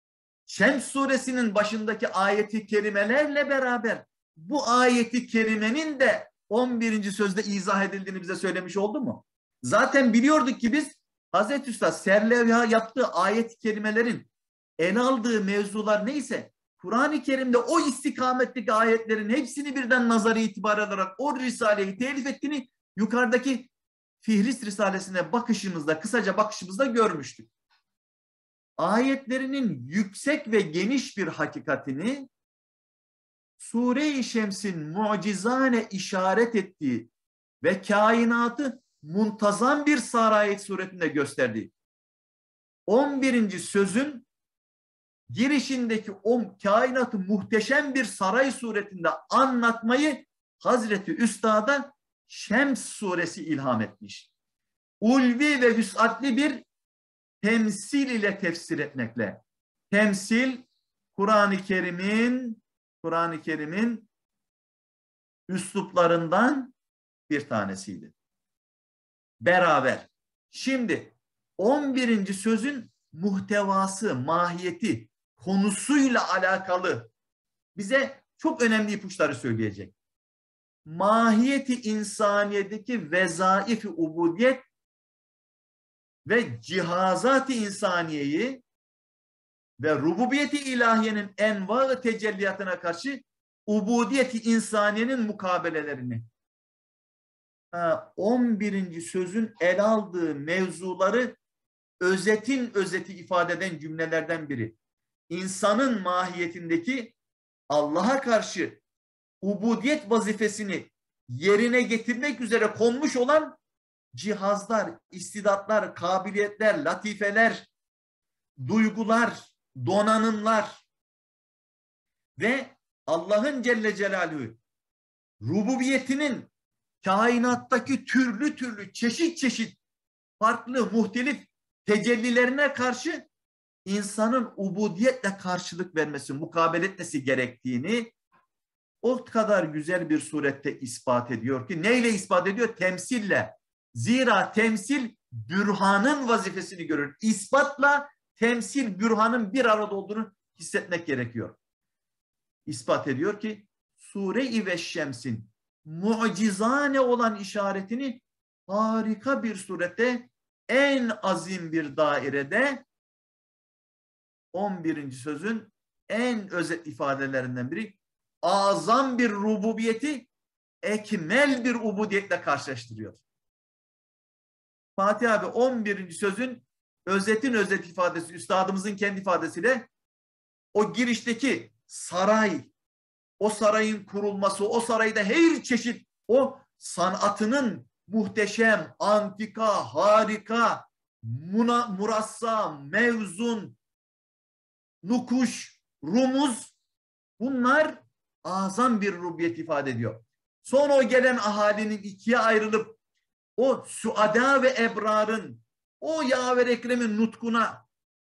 Şems suresinin başındaki ayeti kerimelerle beraber bu ayeti kerimenin de 11. sözde izah edildiğini bize söylemiş oldu mu? Zaten biliyorduk ki biz Hazreti Üstad serlevha yaptığı ayet-i kerimelerin ele aldığı mevzular neyse Kur'an-ı Kerim'de o istikametteki ayetlerin hepsini birden nazari itibar alarak o Risale'yi telif ettiğini yukarıdaki Fihrist Risalesi'ne bakışımızda, kısaca bakışımızda görmüştük. Ayetlerinin yüksek ve geniş bir hakikatini Sure-i Şems'in mucizane işaret ettiği ve kainatı muntazam bir saray suretinde gösterdiği 11. sözün girişindeki o kainatı muhteşem bir saray suretinde anlatmayı Hazreti Üstad'a Şems suresi ilham etmiş. Ulvi ve vüsatli bir temsil ile tefsir etmekle. Temsil Kur'an-ı Kerim'in üsluplarından bir tanesiydi. Beraber. Şimdi 11. sözün muhtevası, mahiyeti, konusuyla alakalı bize çok önemli ipuçları söyleyecek. Mahiyeti insaniyedeki vezaif-i ubudiyet ve cihazat-ı insaniyeyi ve rububiyeti ilahiyenin enva-ı tecelliyatına karşı ubudiyeti insaniyenin mukabelelerini 11. sözün el aldığı mevzuları özetin özeti ifade eden cümlelerden biri. İnsanın mahiyetindeki Allah'a karşı ubudiyet vazifesini yerine getirmek üzere konmuş olan cihazlar, istidatlar, kabiliyetler, latifeler, duygular, donanımlar ve Allah'ın Celle Celaluhu rububiyetinin kainattaki türlü türlü çeşit çeşit farklı muhtelif tecellilerine karşı insanın ubudiyetle karşılık vermesi, mukabele etmesi gerektiğini o kadar güzel bir surette ispat ediyor ki neyle ispat ediyor? Temsille. Zira temsil bürhanın vazifesini görür. İspatla temsil bürhanın bir arada olduğunu hissetmek gerekiyor. İspat ediyor ki Sure-i Veşşems'in mucizane olan işaretini harika bir surette en azim bir dairede 11. sözün en özet ifadelerinden biri azam bir rububiyeti ekmel bir ubudiyetle karşılaştırıyor. Fatih abi 11. sözün özetin özet ifadesi, üstadımızın kendi ifadesiyle o girişteki saray, o sarayın kurulması, o sarayda her çeşit o sanatının muhteşem, antika, harika, murassa, mevzun, nukuş, rumuz bunlar azam bir rububiyet ifade ediyor. Sonra o gelen ahalinin ikiye ayrılıp o suada ve ebrarın o yaver Ekrem'in nutkuna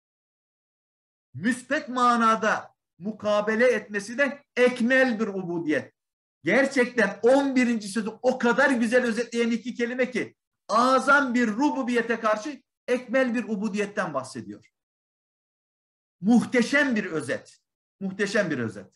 müspet manada mukabele etmesi de ekmel bir ubudiyet. Gerçekten 11. sözü o kadar güzel özetleyen iki kelime ki azam bir rububiyete karşı ekmel bir ubudiyetten bahsediyor. Muhteşem bir özet. Muhteşem bir özet.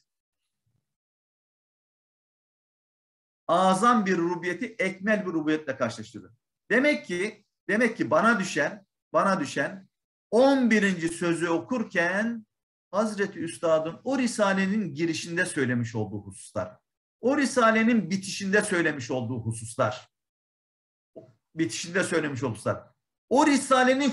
Azam bir rububiyeti ekmel bir rububiyetle karşılaştırıyor. Demek ki bana düşen 11. sözü okurken Hazreti Üstad'ın o Risale'nin girişinde söylemiş olduğu hususlar, o Risale'nin bitişinde söylemiş olduğu hususlar, o Risale'nin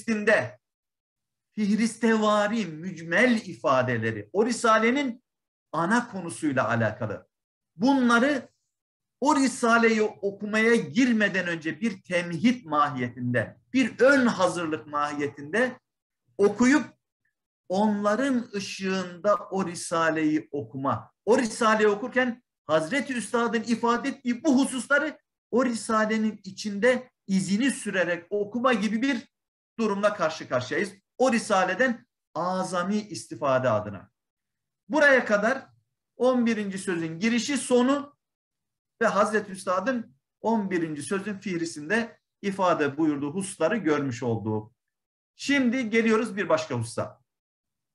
fihristevari mücmel ifadeleri, o Risale'nin ana konusuyla alakalı. Bunları o Risale'yi okumaya girmeden önce bir temhid mahiyetinde, bir ön hazırlık mahiyetinde okuyup onların ışığında o Risale'yi okuma. O Risale'yi okurken Hazreti Üstad'ın ifade ettiği bu hususları o Risale'nin içinde izini sürerek okuma gibi bir durumla karşı karşıyayız. O Risale'den azami istifade adına. Buraya kadar 11. sözün girişi, sonu ve Hazreti Üstad'ın 11. sözün fihrisinde ifade buyurduğu hususları görmüş olduğu. Şimdi geliyoruz bir başka hususa.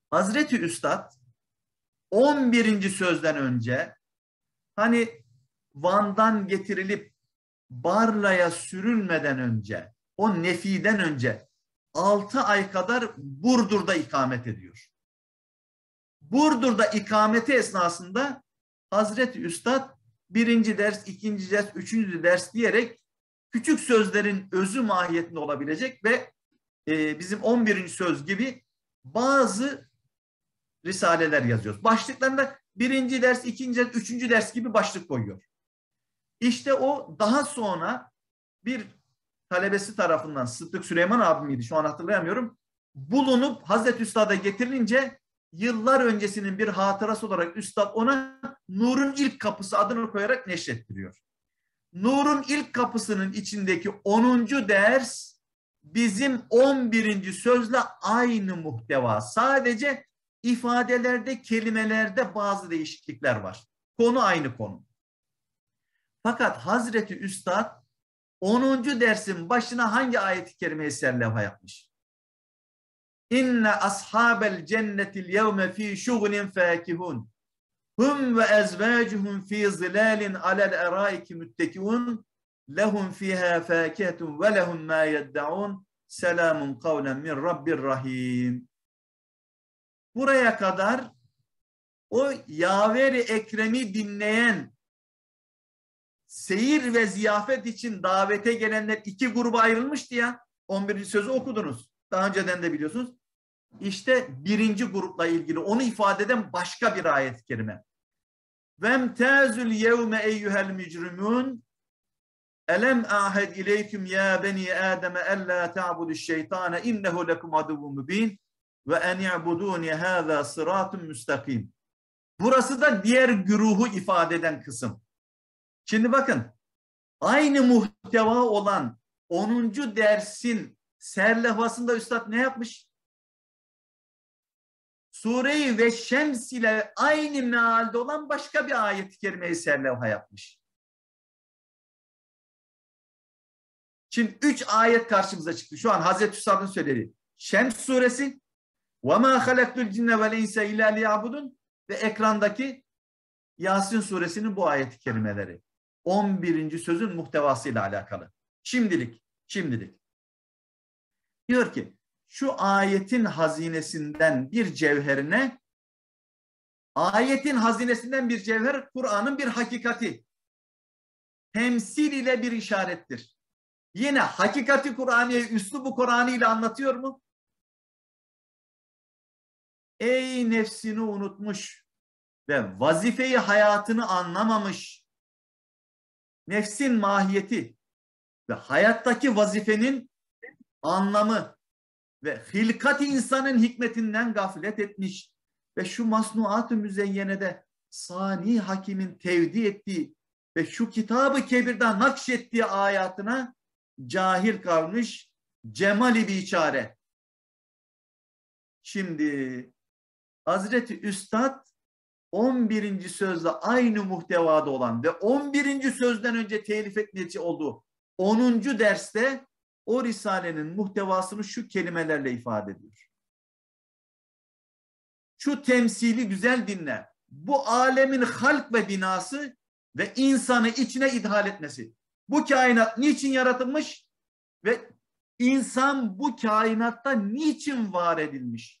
Hazreti Üstad 11. sözden önce hani Van'dan getirilip Barla'ya sürülmeden önce, o nefiden önce 6 ay kadar Burdur'da ikamet ediyor. Burdur'da ikameti esnasında Hazreti Üstad 1. ders, 2. ders, 3. ders diyerek küçük sözlerin özü mahiyetinde olabilecek ve bizim 11. söz gibi bazı risaleler yazıyoruz. Başlıklarında 1. ders, 2. ders, 3. ders gibi başlık koyuyor. İşte o daha sonra bir talebesi tarafından, Sıddık Süleyman abi miydi şu an hatırlayamıyorum, bulunup Hazreti Üstad'a getirilince yıllar öncesinin bir hatırası olarak Üstad ona Nur'un ilk kapısı adını koyarak neşrettiriyor. Nur'un ilk kapısının içindeki 10. ders bizim 11. sözle aynı muhteva. Sadece ifadelerde, kelimelerde bazı değişiklikler var. Konu aynı konu. Fakat Hazreti Üstad 10. dersin başına hangi ayet-i kerimeyi serlevha yapmış? İnne ashabel cennetil yevme fi şugulin fakihun. Hum ve ezvacuhum fi zilalin alel eraiki müttekiun. Lehum fiha fakihetun ve lehum ma yeddaun. Selamun kavlen min Rabbir Rahim. Buraya kadar o yaver-i ekremi dinleyen, seyir ve ziyafet için davete gelenler 2 gruba ayrılmıştı ya. 11. sözü okudunuz. Daha önceden de biliyorsunuz. İşte 1. grupla ilgili onu ifade eden başka bir ayet-i kerime. Vemtazul yevme eyyuhel mücrimun elem ahed ileyküm ya beni ademe ella ta'buduş şeytane innehu lekum aduvun mübin ve en i'buduni hâzâ sıratun müstakim. Burası da diğer güruhu ifade eden kısım. Şimdi bakın, aynı muhteva olan 10. dersin serlevhasında Üstad ne yapmış? Sure-i ve Şems ile aynı mealde olan başka bir ayet-i kerimeyi serlevha yapmış. Şimdi 3 ayet karşımıza çıktı. Şu an Hazreti Üstad'ın söylediği Şems suresi وَمَا خَلَقْتُ الْجِنَّ وَالْاِنْسَ اِلَّا لِيَعْبُدُونَ ve ekrandaki Yasin suresinin bu ayet-i kerimeleri. 11. sözün muhtevasıyla alakalı. Şimdilik. Diyor ki şu ayetin hazinesinden bir cevherine, ayetin hazinesinden bir cevher Kur'an'ın bir hakikati. Temsil ile bir işarettir. Yine hakikati Kur'aniye, üslubu Kur'an'ı ile anlatıyor mu? Ey nefsini unutmuş ve vazifeyi hayatını anlamamış, nefsin mahiyeti ve hayattaki vazifenin anlamı ve hilkat-i insanın hikmetinden gaflet etmiş ve şu masnuat-ı müzeyyenede Sani Hakim'in tevdi ettiği ve şu kitab-ı kebirden nakşettiği ayatına cahil kalmış cemali biçare. Şimdi Hazreti Üstad 11. sözle aynı muhtevada olan ve 11. sözden önce telif etmesi olduğu 10. derste o risalenin muhtevasını şu kelimelerle ifade ediyor. Şu temsili güzel dinle. Bu alemin halk ve binası ve insanı içine idhal etmesi. Bu kainat niçin yaratılmış ve insan bu kainatta niçin var edilmiş?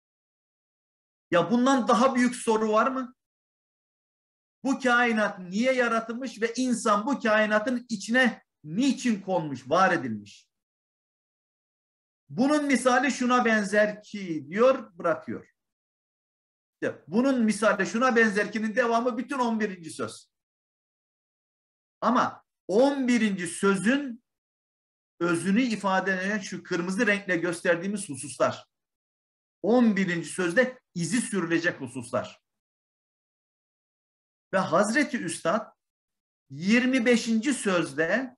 Ya bundan daha büyük soru var mı? Bu kainat niye yaratılmış ve insan bu kainatın içine niçin konmuş, var edilmiş? Bunun misali şuna benzer ki diyor, bırakıyor. İşte bunun misali şuna benzer ki'nin devamı bütün 11. söz. Ama 11. sözün özünü ifade eden şu kırmızı renkle gösterdiğimiz hususlar. 11. sözde izi sürülecek hususlar. Ve Hazreti Üstad 25. sözde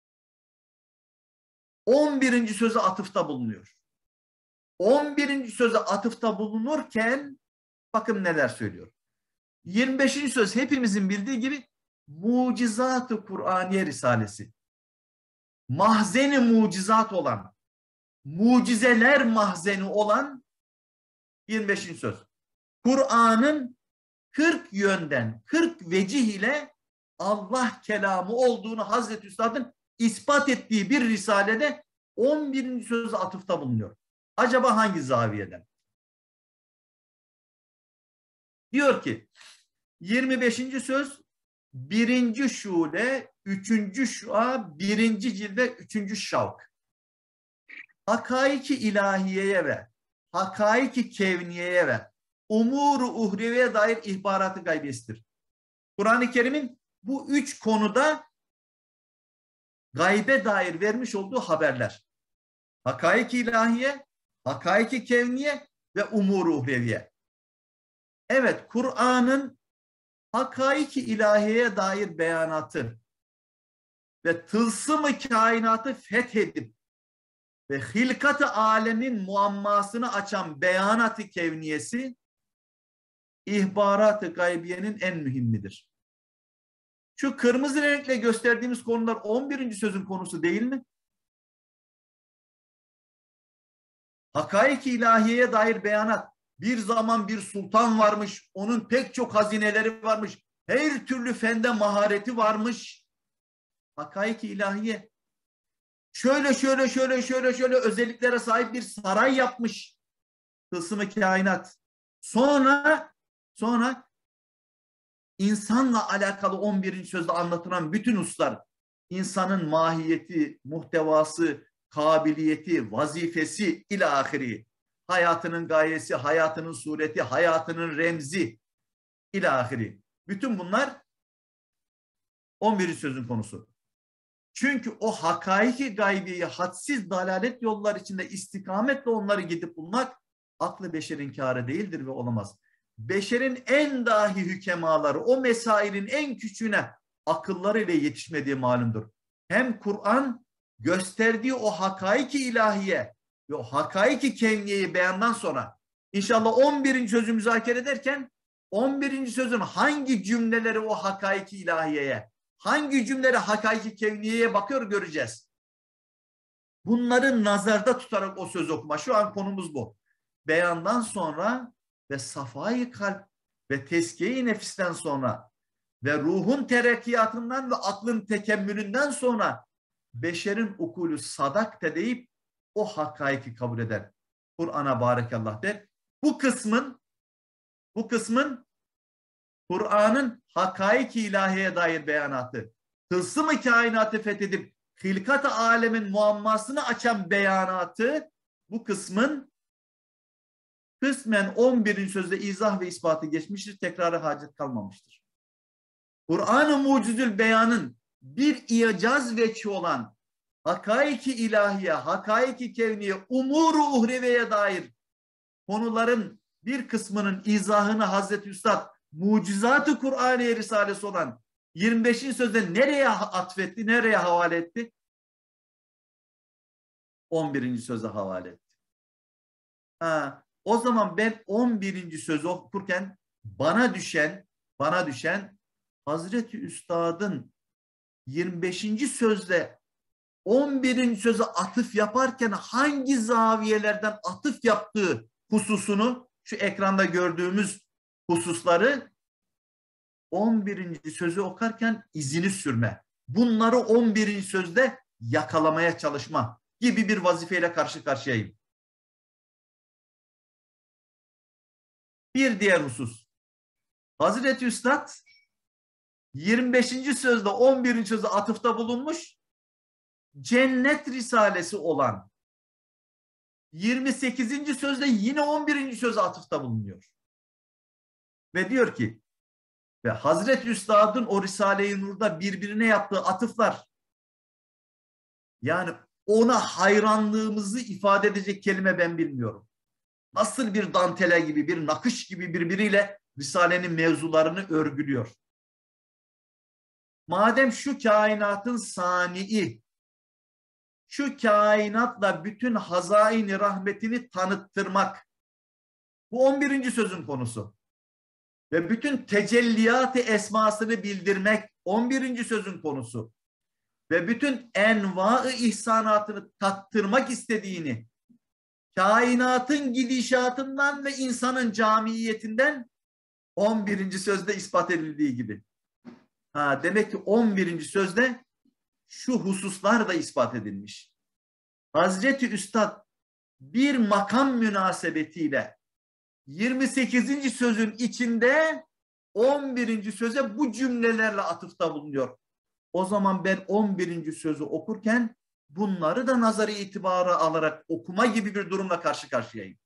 11. söze atıfta bulunuyor. 11. söze atıfta bulunurken bakın neler söylüyor. 25. söz hepimizin bildiği gibi Mucizat-ı Kur'aniye Risalesi. Mahzeni mucizat olan, mucizeler mahzeni olan 25. söz. Kur'an'ın 40 yönden, 40 vecih ile Allah kelamı olduğunu Hazreti Üstad'ın ispat ettiği bir risalede 11. söze atıfta bulunuyor. Acaba hangi zaviyeden? Diyor ki 25. söz 1. şule, 3. şua, 1. cilde, 3. şavk. Hakaiki ilahiyeye ve hakaiki kevniyeye ve umuru uhreveye dair ihbaratı gaybesidir. Kur'an-ı Kerim'in bu 3 konuda gaybe dair vermiş olduğu haberler. Hakaiki ilahiye, hakaiki kevniye ve umuru uhreviye. Evet, Kur'an'ın hakaiki ilahiyeye dair beyanatı ve tılsım-ı kainatı fethedip ve hilkat-ı alemin muammasını açan beyanat-ı kevniyesi ihbarat-ı gaybiyenin en mühimmidir. Şu kırmızı renkle gösterdiğimiz konular 11. sözün konusu değil mi? Hakaik-i ilahiyeye dair beyanat. Bir zaman bir sultan varmış, onun pek çok hazineleri varmış, her türlü fende mahareti varmış. Hakaik-i ilahiye şöyle özelliklere sahip bir saray yapmış. Tılsım-ı kainat. Sonra insanla alakalı 11. sözde anlatılan bütün hususlar, insanın mahiyeti, muhtevası, kabiliyeti, vazifesi ilahiri, hayatının gayesi, hayatının sureti, hayatının remzi ilahiri. Bütün bunlar 11. sözün konusu. Çünkü o hakaiki gaybiyi hadsiz dalalet yollar içinde istikametle onları gidip bulmak aklı beşerin kârı değildir ve olamaz. Beşerin en dahi hükemaları o mesailin en küçüğüne akılları ile yetişmediği malumdur. Hem Kur'an gösterdiği o hakaiki ilahiye ve o hakaiki kevniyeyi beyandan sonra inşallah 11. sözü müzakere ederken 11. sözün hangi cümleleri o hakaiki ilahiyeye, hangi cümleleri hakaiki kevniyeye bakıyor göreceğiz. Bunları nazarda tutarak o sözü okuma. Şu an konumuz bu. Beyandan sonra ve safayı kalp ve tezkiye-i nefisten sonra ve ruhun terekkiyatından ve aklın tekemmülünden sonra beşerin ukulü sadak deyip o hakaiki kabul eder. Kur'an'a barekallah der. Bu kısmın Kur'an'ın hakaiki ilahiye dair beyanatı, tılsım-ı kainatı fethedip hilkat-ı alemin muammasını açan beyanatı, bu kısmın kısmen 11. sözde izah ve ispatı geçmiştir, tekrara hacet kalmamıştır. Kur'an-ı Mucizül Beyan'ın bir icaz veçhi olan hakaiki ilahiye, hakaiki kevniye, umuru uhreveye dair konuların bir kısmının izahını Hazreti Üstad Mucizat-ı Kur'aniye Risalesi olan 25. sözde nereye atfetti, nereye havale etti? 11. söze havale etti. O zaman ben 11. sözü okurken bana düşen Hazreti Üstad'ın 25. sözde 11. söze atıf yaparken hangi zaviyelerden atıf yaptığı hususunu, şu ekranda gördüğümüz hususları 11. sözü okurken izini sürme. Bunları 11. sözde yakalamaya çalışma gibi bir vazifeyle karşı karşıyayım. Bir diğer husus. Hazreti Üstad 25. sözde 11. sözde atıfta bulunmuş, cennet risalesi olan 28. sözde yine 11. söze atıfta bulunuyor. Ve diyor ki ve Hazreti Üstad'ın o Risale-i Nur'da birbirine yaptığı atıflar, yani ona hayranlığımızı ifade edecek kelime ben bilmiyorum. Nasıl bir dantele gibi, bir nakış gibi birbiriyle Risale'nin mevzularını örgülüyor. Madem şu kainatın sani'i, şu kainatla bütün hazaini rahmetini tanıttırmak, bu 11. sözün konusu. Ve bütün tecelliyat-ı esmasını bildirmek 11. sözün konusu. Ve bütün enva-ı ihsanatını tattırmak istediğini kainatın gidişatından ve insanın camiyetinden 11. sözde ispat edildiği gibi. Demek ki 11. sözde şu hususlar da ispat edilmiş. Hazreti Üstad bir makam münasebetiyle 28. sözün içinde 11. söze bu cümlelerle atıfta bulunuyor. O zaman ben 11. sözü okurken bunları da nazarı itibara alarak okuma gibi bir durumla karşı karşıyayım.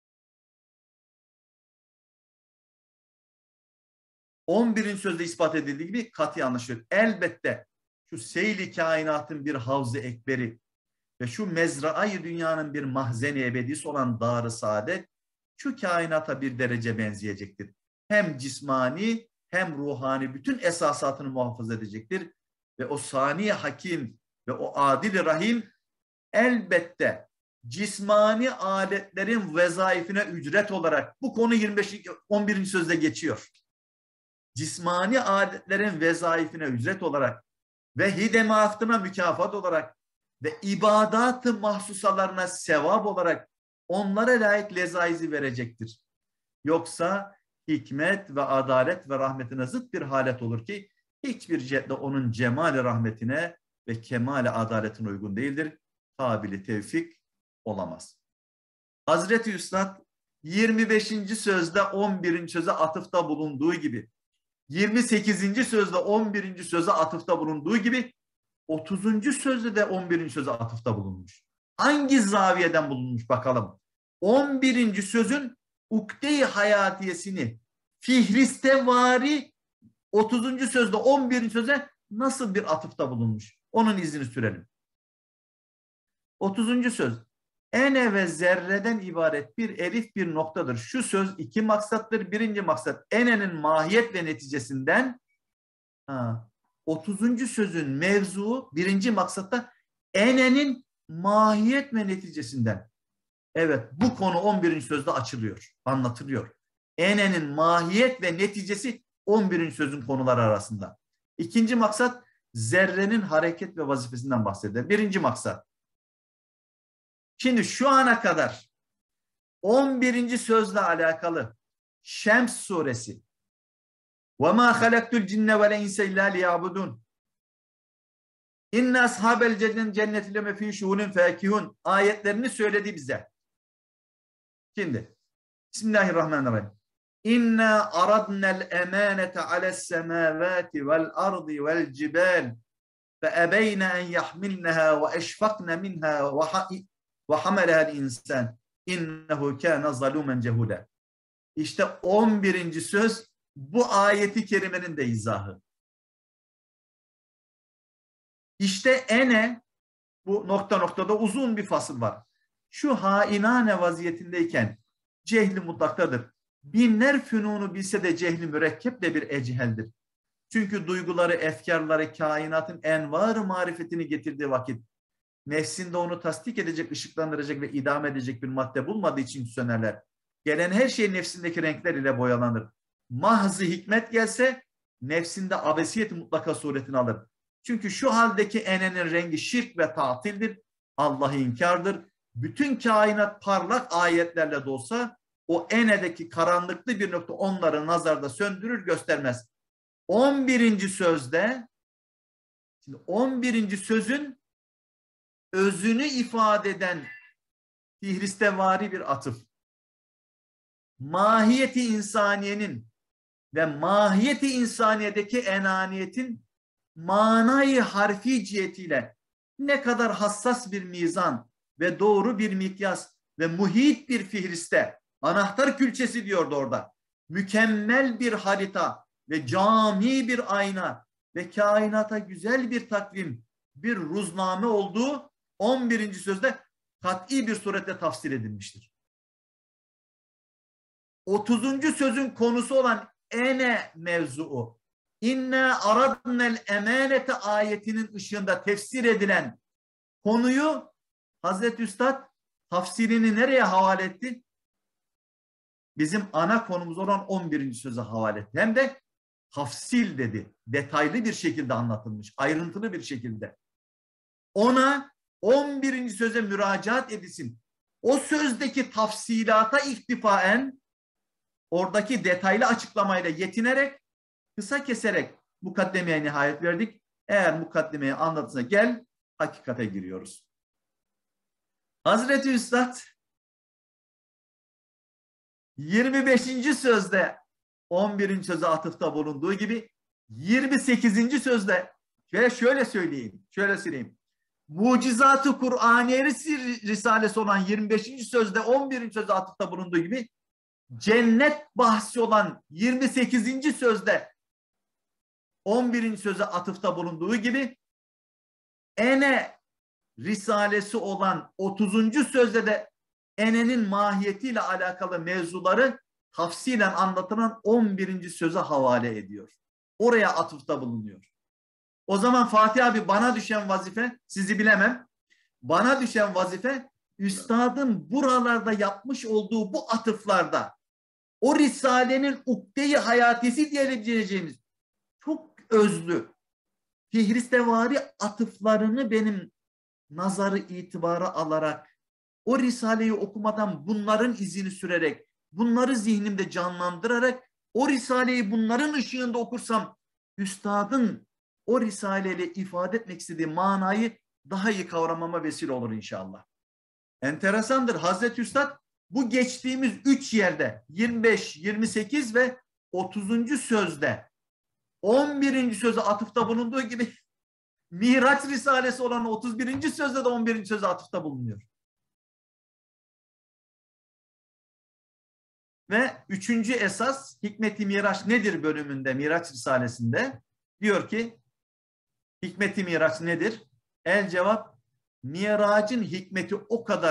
11. sözde ispat edildiği gibi kat'i anlaşılıyor. Elbette şu seyli kainatın bir havz-ı ekberi ve şu mezra-i dünyanın bir mahzen-i ebedisi olan dar-ı saadet şu kainata bir derece benzeyecektir. Hem cismani hem ruhani bütün esasatını muhafaza edecektir. Ve o sani hakim ve o adil rahim elbette cismani aletlerin vezaifine ücret olarak bu konu 11. sözde geçiyor. Cismani aletlerin vezaifine ücret olarak ve hidemaftına mükafat olarak ve ibadat-ı mahsusalarına sevap olarak onlara layık lezaizi verecektir. Yoksa hikmet ve adalet ve rahmetine zıt bir halet olur ki hiçbir cihetle onun cemali rahmetine ve kemali adaletine uygun değildir. Kabili tevfik olamaz. Hazreti Üstad 25. sözde 11. söze atıfta bulunduğu gibi 28. sözde 11. söze atıfta bulunduğu gibi 30. sözde de 11. söze atıfta bulunmuş. Hangi zaviyeden bulunmuş bakalım. 11. sözün ukde-i hayatiyesini fihristevari 30. sözde 11. söze nasıl bir atıfta bulunmuş? Onun izini sürelim. 30. söz. Ene ve zerreden ibaret bir elif bir noktadır. Şu söz iki maksattır. Birinci maksat enenin mahiyet ve neticesinden 30. sözün mevzuu birinci maksatta enenin mahiyet ve neticesinden. Evet bu konu 11. sözde açılıyor, anlatılıyor. Enenin mahiyet ve neticesi 11. sözün konuları arasında. İkinci maksat zerrenin hareket ve vazifesinden bahseder. Birinci maksat. Şimdi şu ana kadar 11. sözle alakalı Şems suresi وَمَا خَلَقْتُ الْجِنَّ وَالْاِنْسَ اِلَّا لِيَعْبُدُونَ اِنَّ أَصْحَابَ الْجَنَّةِ لَمَ ف۪ي شُغُلٍ فَاكِهُونَ ayetlerini söyledi bize. Şimdi Bismillahirrahmanirrahim. İnna aradna'l emanete ale's semavati vel ardı vel cibal fe ebeyna en yahmilnaha ve eşfaqna minha ve hamalaha'l insan innehu kana zalumen cehula. İşte 11. söz bu ayeti kerimenin de izahı. İşte ene bu noktada uzun bir fasıl var. Şu hainane vaziyetindeyken cehli mutlaktadır. Binler fünunu bilse de cehli mürekkep de bir echeldir. Çünkü duyguları, efkarları, kainatın envar-ı marifetini getirdiği vakit nefsinde onu tasdik edecek, ışıklandıracak ve idame edecek bir madde bulmadığı için sönerler. Gelen her şey nefsindeki renkler ile boyalanır. Mahz-ı hikmet gelse nefsinde abesiyet mutlaka suretini alır. Çünkü şu haldeki enenin rengi şirk ve tatildir. Allah'ı inkardır. Bütün kainat parlak ayetlerle de olsa o enedeki karanlıklı bir nokta onları nazarda söndürür göstermez. 11. sözde şimdi 11. sözün özünü ifade eden fihristevari bir atıf. Mahiyeti insaniyenin ve mahiyeti insaniyedeki enaniyetin manayı harfi cihetiyle ne kadar hassas bir mizan ve doğru bir mikyas ve muhit bir fihriste anahtar külçesi diyordu orada. Mükemmel bir harita ve cami bir ayna ve kainata güzel bir takvim, bir ruzname olduğu 11. sözde kat'i bir surette tafsir edilmiştir. 30. sözün konusu olan ene mevzuu, inna aradnel emanete ayetinin ışığında tefsir edilen konuyu Hazreti Üstad tafsirini nereye havale etti? Bizim ana konumuz olan 11. söze havale etti. Hem de tafsil dedi. Detaylı bir şekilde anlatılmış. Ayrıntılı bir şekilde. Ona 11. söze müracaat edilsin. o sözdeki tafsilata iktifaen oradaki detaylı açıklamayla yetinerek kısa keserek mukaddemeye nihayet verdik. Eğer mukaddemeyi anlatırsa gel hakikate giriyoruz. Hazreti Üstad 25. sözde 11. söze atıfta bulunduğu gibi 28. sözde şöyle söyleyeyim. Mucizat-ı Kur'aniye Risalesi olan 25. sözde 11. söze atıfta bulunduğu gibi cennet bahsi olan 28. sözde 11. söze atıfta bulunduğu gibi ene risalesi olan 30. sözde de enenin mahiyetiyle alakalı mevzuları tafsilen anlatılan 11. söze havale ediyor. Oraya atıfta bulunuyor. O zaman Fatih abi bana düşen vazife, sizi bilemem, bana düşen vazife üstadın buralarda yapmış olduğu bu atıflarda o Risale'nin ukde-i hayatisi diyebileceğimiz çok özlü, fihristevari atıflarını benim nazarı itibara alarak o Risale'yi okumadan bunların izini sürerek, bunları zihnimde canlandırarak o Risale'yi bunların ışığında okursam üstadın o Risale'yle ifade etmek istediği manayı daha iyi kavramama vesile olur inşallah. Enteresandır. Hazreti Üstad bu geçtiğimiz 3 yerde 25, 28 ve 30. sözde 11. söze atıfta bulunduğu gibi Miraç Risalesi olan 31. sözde de 11. söze atıfta bulunuyor. Ve 3. esas Hikmet-i Miraç nedir bölümünde Miraç Risalesi'nde diyor ki Hikmet-i Miraç nedir? El cevap Miracın hikmeti o kadar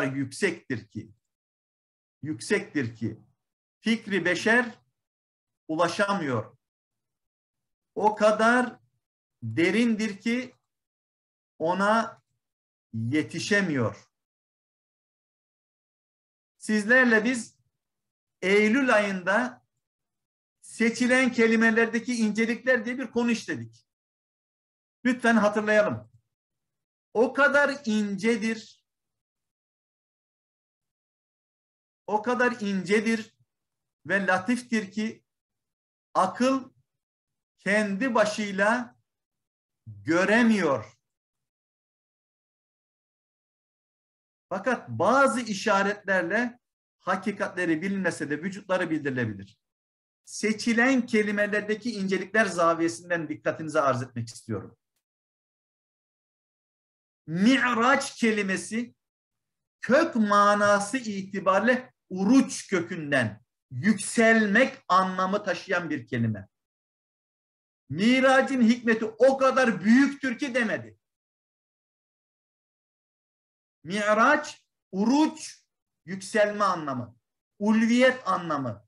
yüksektir ki fikri beşer ulaşamıyor. O kadar derindir ki ona yetişemiyor. Sizlerle biz Eylül ayında seçilen kelimelerdeki incelikler diye bir konu işledik. Lütfen hatırlayalım. O kadar incedir ve latiftir ki akıl kendi başıyla göremiyor. Fakat bazı işaretlerle hakikatleri bilinmese de vücutları bildirilebilir. Seçilen kelimelerdeki incelikler zaviyesinden dikkatinize arz etmek istiyorum. Mi'raç kelimesi kök manası itibariyle uruç kökünden yükselmek anlamı taşıyan bir kelime. Miracın hikmeti o kadar büyüktür ki demedi. Mi'raç, uruç, yükselme anlamı, ulviyet anlamı.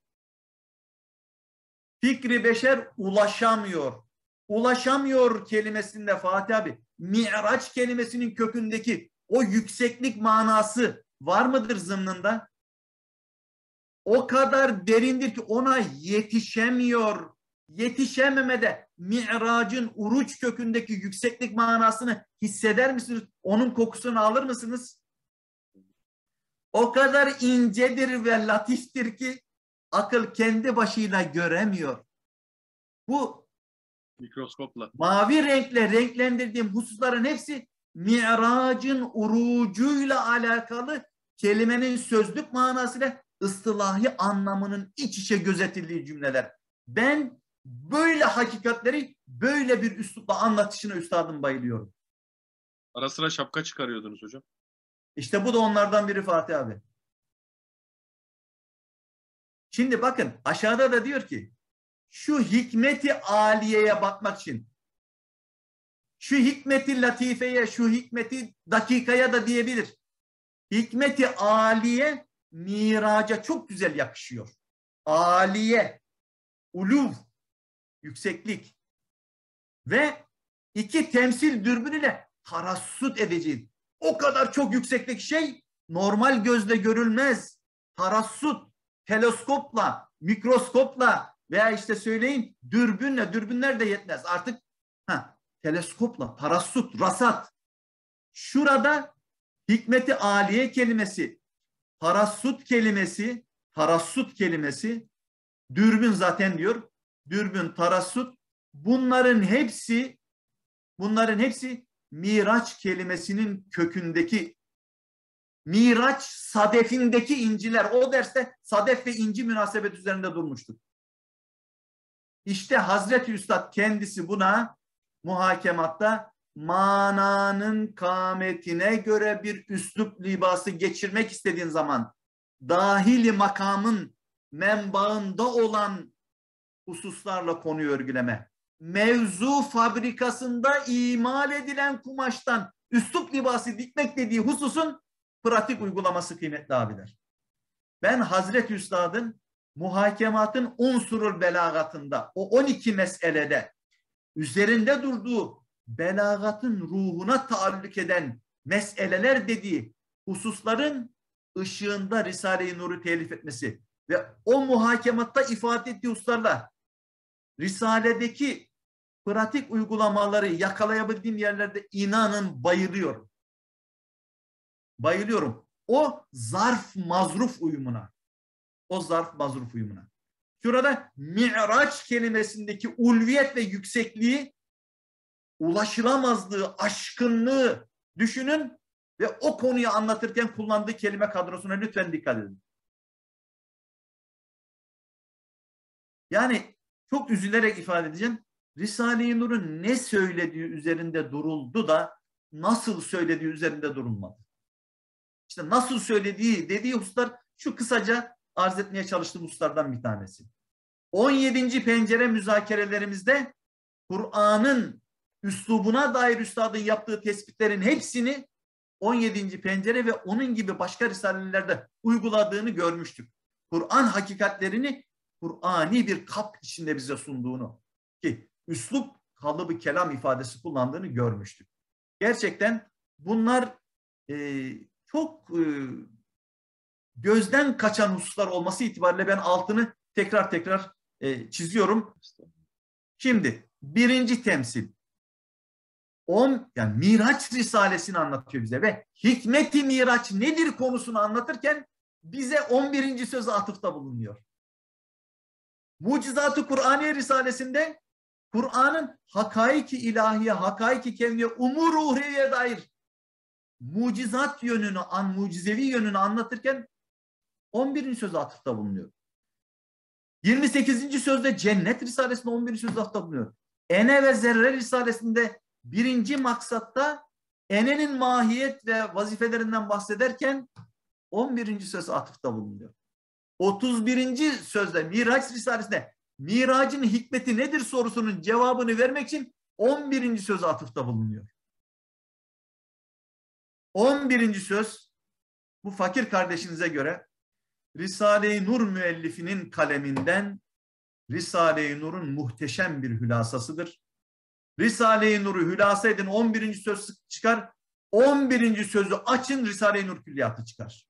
Fikri beşer ulaşamıyor. Ulaşamıyor kelimesinde Fatih abi, Mi'raç kelimesinin kökündeki o yükseklik manası var mıdır zımnında? O kadar derindir ki ona yetişemiyor. Yetişememede Mi'racın uruç kökündeki yükseklik manasını hisseder misiniz? Onun kokusunu alır mısınız? O kadar incedir ve latiftir ki akıl kendi başıyla göremiyor. Bu mikroskopla mavi renkle renklendirdiğim hususların hepsi Mi'racın urucuyla alakalı kelimenin sözlük manasıyla ıstılahi anlamının iç içe gözetildiği cümleler. Ben böyle hakikatleri böyle bir üslupla anlatışına üstadım bayılıyorum. ara sıra şapka çıkarıyordunuz hocam. İşte bu da onlardan biri Fatih abi. Şimdi bakın aşağıda da diyor ki şu hikmeti aliyeye bakmak için şu hikmeti latifeye, şu hikmeti dakikaya da diyebilir. Hikmeti aliye miraca çok güzel yakışıyor. Aliye, uluv, yükseklik ve iki temsil dürbünüyle tarassut edeceğiz. O kadar çok yükseklik şey normal gözle görülmez. Tarassut, teleskopla, mikroskopla veya işte söyleyin dürbünle, dürbünler de yetmez. Artık teleskopla, tarassut, rasat. Şurada hikmeti aliye kelimesi tarassut kelimesi, dürbün zaten diyor, dürbün, tarassut, bunların hepsi Miraç kelimesinin kökündeki, Miraç sadefindeki inciler. O derste sadef ve inci münasebet üzerinde durmuştuk. İşte Hazreti Üstad kendisi buna muhakematta mananın kâmetine göre bir üslup libası geçirmek istediğin zaman dahili makamın menbaında olan hususlarla konuyu örgüleme. Mevzu fabrikasında imal edilen kumaştan üslup libası dikmek dediği hususun pratik uygulaması kıymetli abiler. Ben Hazreti Üstad'ın muhakematın unsurul belagatında, o 12 meselede üzerinde durduğu belagatın ruhuna taalluk eden meseleler dediği hususların ışığında Risale-i Nur'u telif etmesi ve o muhakematta ifade ettiği hususlarla Risale'deki pratik uygulamaları yakalayabildiğim yerlerde inanın bayılıyorum. Bayılıyorum. O zarf mazruf uyumuna. Şurada mi'raç kelimesindeki ulviyet ve yüksekliği, ulaşılamazlığı, aşkınlığı düşünün ve o konuyu anlatırken kullandığı kelime kadrosuna lütfen dikkat edin. Yani çok üzülerek ifade edeceğim. Risale-i Nur'un ne söylediği üzerinde duruldu da nasıl söylediği üzerinde durulmadı. İşte nasıl söylediği dediği hususlar şu, kısaca arz etmeye çalıştığım hususlardan bir tanesi. 17. pencere müzakerelerimizde Kur'an'ın üslubuna dair üstadın yaptığı tespitlerin hepsini 17. pencere ve onun gibi başka risalelerde uyguladığını görmüştük. Kur'an hakikatlerini Kur'ani bir kap içinde bize sunduğunu, ki üslup, kalıbı kelam ifadesi kullandığını görmüştük. Gerçekten bunlar çok gözden kaçan hususlar olması itibariyle ben altını tekrar çiziyorum. Şimdi birinci temsil. Yani Miraç Risalesini anlatıyor bize ve hikmet-i Miraç nedir konusunu anlatırken bize 11. söze atıfta bulunuyor. Mucizat-ı Kur'aniye Risalesinde Kur'an'ın hakaiki ilahiye, hakaiki kevniye, umur ruhiyeye dair mucizat yönünü, mucizevi yönünü anlatırken 11. söze atıfta bulunuyor. 28. sözde Cennet Risalesi'nde 11. söze atıfta bulunuyor. Ene ve Zerre Risalesi'nde birinci maksatta enenin mahiyet ve vazifelerinden bahsederken 11. söze atıfta bulunuyor. 31. sözde Miraç Risalesi'nde miracın hikmeti nedir sorusunun cevabını vermek için 11. söze atıfta bulunuyor. 11. söz bu fakir kardeşinize göre Risale-i Nur müellifinin kaleminden Risale-i Nur'un muhteşem bir hülasasıdır. Risale-i Nur'u hülasa edin, 11. söz çıkar. 11. sözü açın, Risale-i Nur külliyatı çıkar.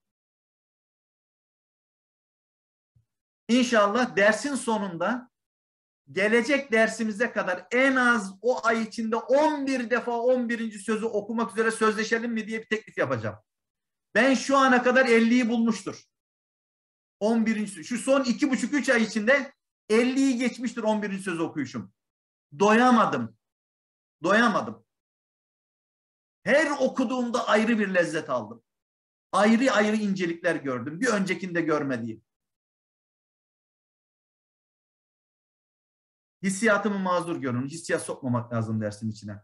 İnşallah dersin sonunda gelecek dersimize kadar en az o ay içinde 11 defa 11. sözü okumak üzere sözleşelim mi diye bir teklif yapacağım. Ben şu ana kadar 50'yi bulmuştur. 11. şu son 2,5-3 ay içinde 50'yi geçmiştir 11. sözü okuyuşum. Doyamadım. Her okuduğumda ayrı bir lezzet aldım. Ayrı incelikler gördüm. Bir öncekinde görmediğim. Hissiyatımı mazur görün. Hissiyat sokmamak lazım dersin içine.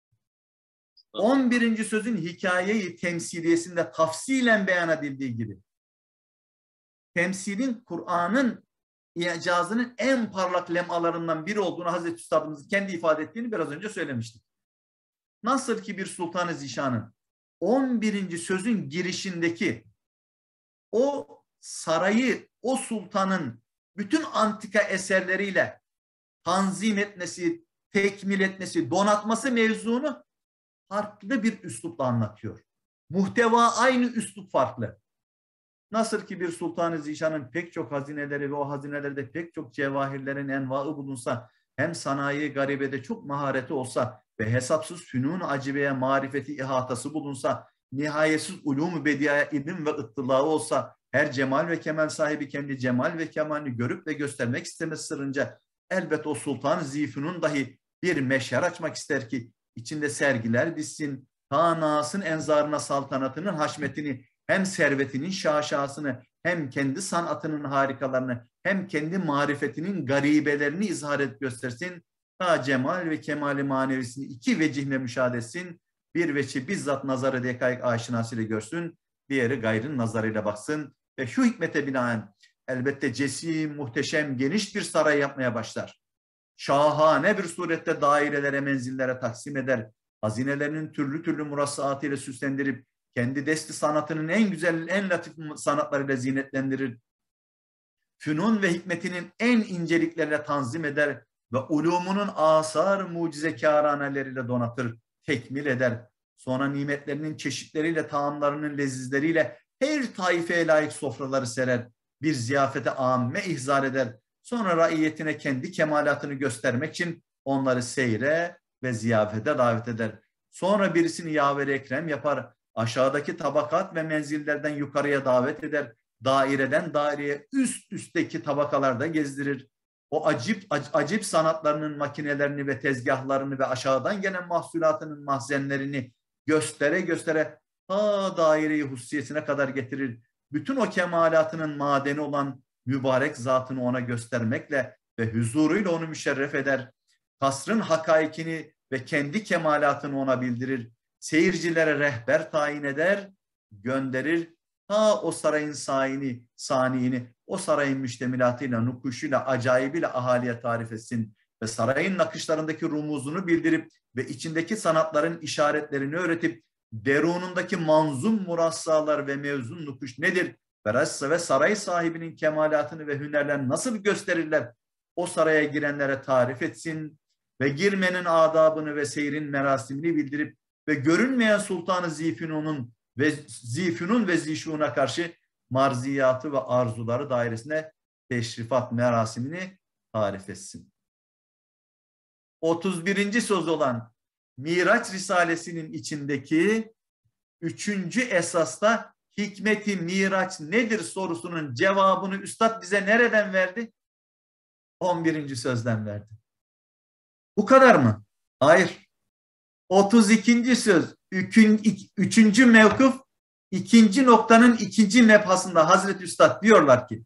11. sözün hikayeyi temsiliyesinde tafsilen beyan edildiği gibi temsilin Kur'an'ın icazının en parlak lemalarından biri olduğunu Hazreti Üstadımızın kendi ifade ettiğini biraz önce söylemiştik. Nasıl ki bir Sultan-ı Zişan'ın 11. sözün girişindeki o sarayı, o sultanın bütün antika eserleriyle tanzim etmesi, tekmil etmesi, donatması mevzunu farklı bir üslupla anlatıyor. Muhteva aynı, üslup farklı. Nasıl ki bir Sultan-ı Zişan'ın pek çok hazineleri ve o hazinelerde pek çok cevahirlerin envaı bulunsa, hem sanayi garibede çok mahareti olsa ve hesapsız fünun acibeye marifeti ihatası bulunsa nihayetsiz ulûm-u bediaya ilim ve ıttılağı olsa, her cemal ve kemal sahibi kendi cemal ve kemalini görüp ve göstermek istemesi sırrınca elbet o Sultan-ı Zîfünun dahi bir meşher açmak ister ki içinde sergiler dizsin, tanasın enzarına saltanatının haşmetini, hem servetinin şaşasını, hem kendi sanatının harikalarını, hem kendi marifetinin garibelerini izhar et göstersin. Ta cemal ve kemali manevisini iki vecihle müşahede etsin. Bir veçi bizzat nazarı dekayık aşinasıyla görsün, diğeri gayrın nazarıyla baksın ve şu hikmete binaen elbette cesim, muhteşem, geniş bir saray yapmaya başlar. Şahane bir surette dairelere, menzillere taksim eder. Hazinelerinin türlü türlü murassaatıyla süslendirip kendi desti sanatının en güzel, en latif sanatlarıyla zinetlendirir. Fünun ve hikmetinin en incelikleriyle tanzim eder ve ulumunun asar mucizekâraneleriyle donatır, tekmil eder. Sonra nimetlerinin çeşitleriyle, taamlarının lezizleriyle her taifeye layık sofraları serer. Bir ziyafete âmme ihzar eder. Sonra raiyetine kendi kemalatını göstermek için onları seyre ve ziyafete davet eder. Sonra birisini yaver ekrem yapar. Aşağıdaki tabakat ve menzillerden yukarıya davet eder. Daireden daireye üst üstteki tabakalarda gezdirir. O acip sanatlarının makinelerini ve tezgahlarını ve aşağıdan gelen mahsulatının mahzenlerini göstere göstere ta daire-i hususiyetine kadar getirir. Bütün o kemalatının madeni olan mübarek zatını ona göstermekle ve huzuruyla onu müşerref eder. Kasrın hakaikini ve kendi kemalatını ona bildirir. Seyircilere rehber tayin eder, gönderir. Ta o sarayın saniini, o sarayın müştemilatıyla, nukuşuyla, acayibiyle ahaliye tarif etsin ve sarayın nakışlarındaki rumuzunu bildirip ve içindeki sanatların işaretlerini öğretip derunundaki manzum murassalar ve mevzun nukuş nedir ve saray sahibinin kemalatını ve hünerlerini nasıl gösterirler, o saraya girenlere tarif etsin ve girmenin adabını ve seyrin merasimini bildirip ve görünmeyen Sultan-ı Zîfünun ve Zişun'a karşı marziyatı ve arzuları dairesine teşrifat merasimini tarif etsin. 31. söz olan Miraç Risalesi'nin içindeki 3. esasta hikmeti Miraç nedir sorusunun cevabını Üstad bize nereden verdi? 11. sözden verdi. Bu kadar mı? Hayır. 32. söz, 3. mevkuf, 2. noktanın 2. mebhasında Hazreti Üstad diyorlar ki,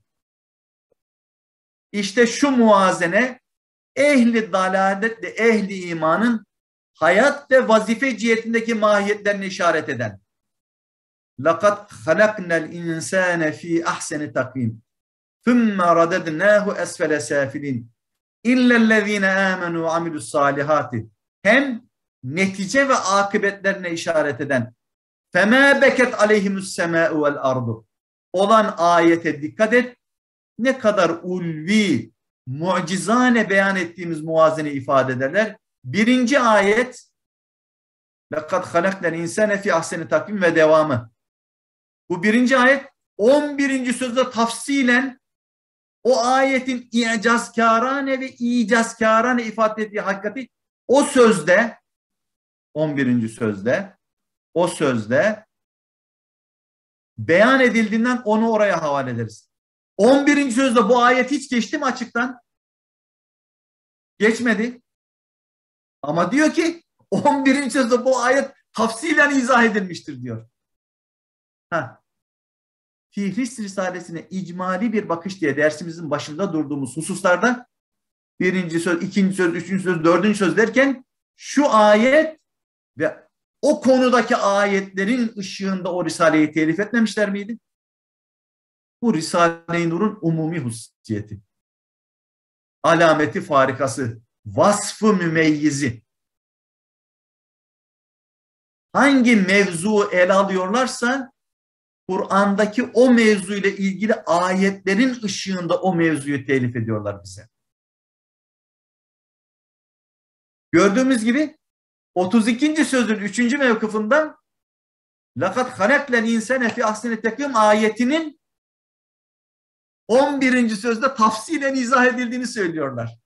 işte şu muvazene ehli dalaletle ehli imanın hayat ve vazife cihetindeki mahiyetlerini işaret eden. لَقَدْ خَلَقْنَا الْاِنْسَانَ ف۪ي اَحْسَنِ تَقْوِيمٍ ثُمَّ رَدَدْنَاهُ أَسْفَلَ سَافِلِينَ اِلَّا الَّذ۪ينَ آمَنُوا وَعَمِلُوا الصَّالِحَاتِ hem netice ve akıbetlerine işaret eden فَمَا بَكَتْ عَلَيْهِمُ السَّمَاءُ وَالْاَرْضُ olan ayete dikkat et. Ne kadar ulvi, mucizane beyan ettiğimiz muvazene ifade ederler. 1. ayet لَقَدْ خَلَقْنَا الْاِنْسَانَ فِي اَحْسَنِ takvim ve devamı. Bu 1. ayet 11. sözde tafsilen o ayetin i'cazkârane ve icazkârane ifade ettiği hakikati o sözde 11. sözde o sözde beyan edildiğinden onu oraya havale ederiz. 11. sözde bu ayet hiç geçti mi açıktan? Geçmedi. Ama diyor ki 11. sözde bu ayet tafsilen izah edilmiştir diyor. Fihris Risalesi'ne icmali bir bakış diye dersimizin başında durduğumuz hususlarda 1. söz, 2. söz, 3. söz, 4. söz derken şu ayet ve o konudaki ayetlerin ışığında o Risale'yi telif etmemişler miydi? Bu Risale-i Nur'un umumi hususiyeti. Alameti farikası, vasfı mümeyyizi. Hangi mevzu ele alıyorlarsa Kur'an'daki o mevzuyla ilgili ayetlerin ışığında o mevzuyu telif ediyorlar bize. Gördüğümüz gibi 32. sözün 3. mevkıfında لَقَدْ خَلَقْنَا الْاِنْسَانَ فِي اَحْسَنِ تَقْوِيمٍ ayetinin 11. sözde tafsilen izah edildiğini söylüyorlar.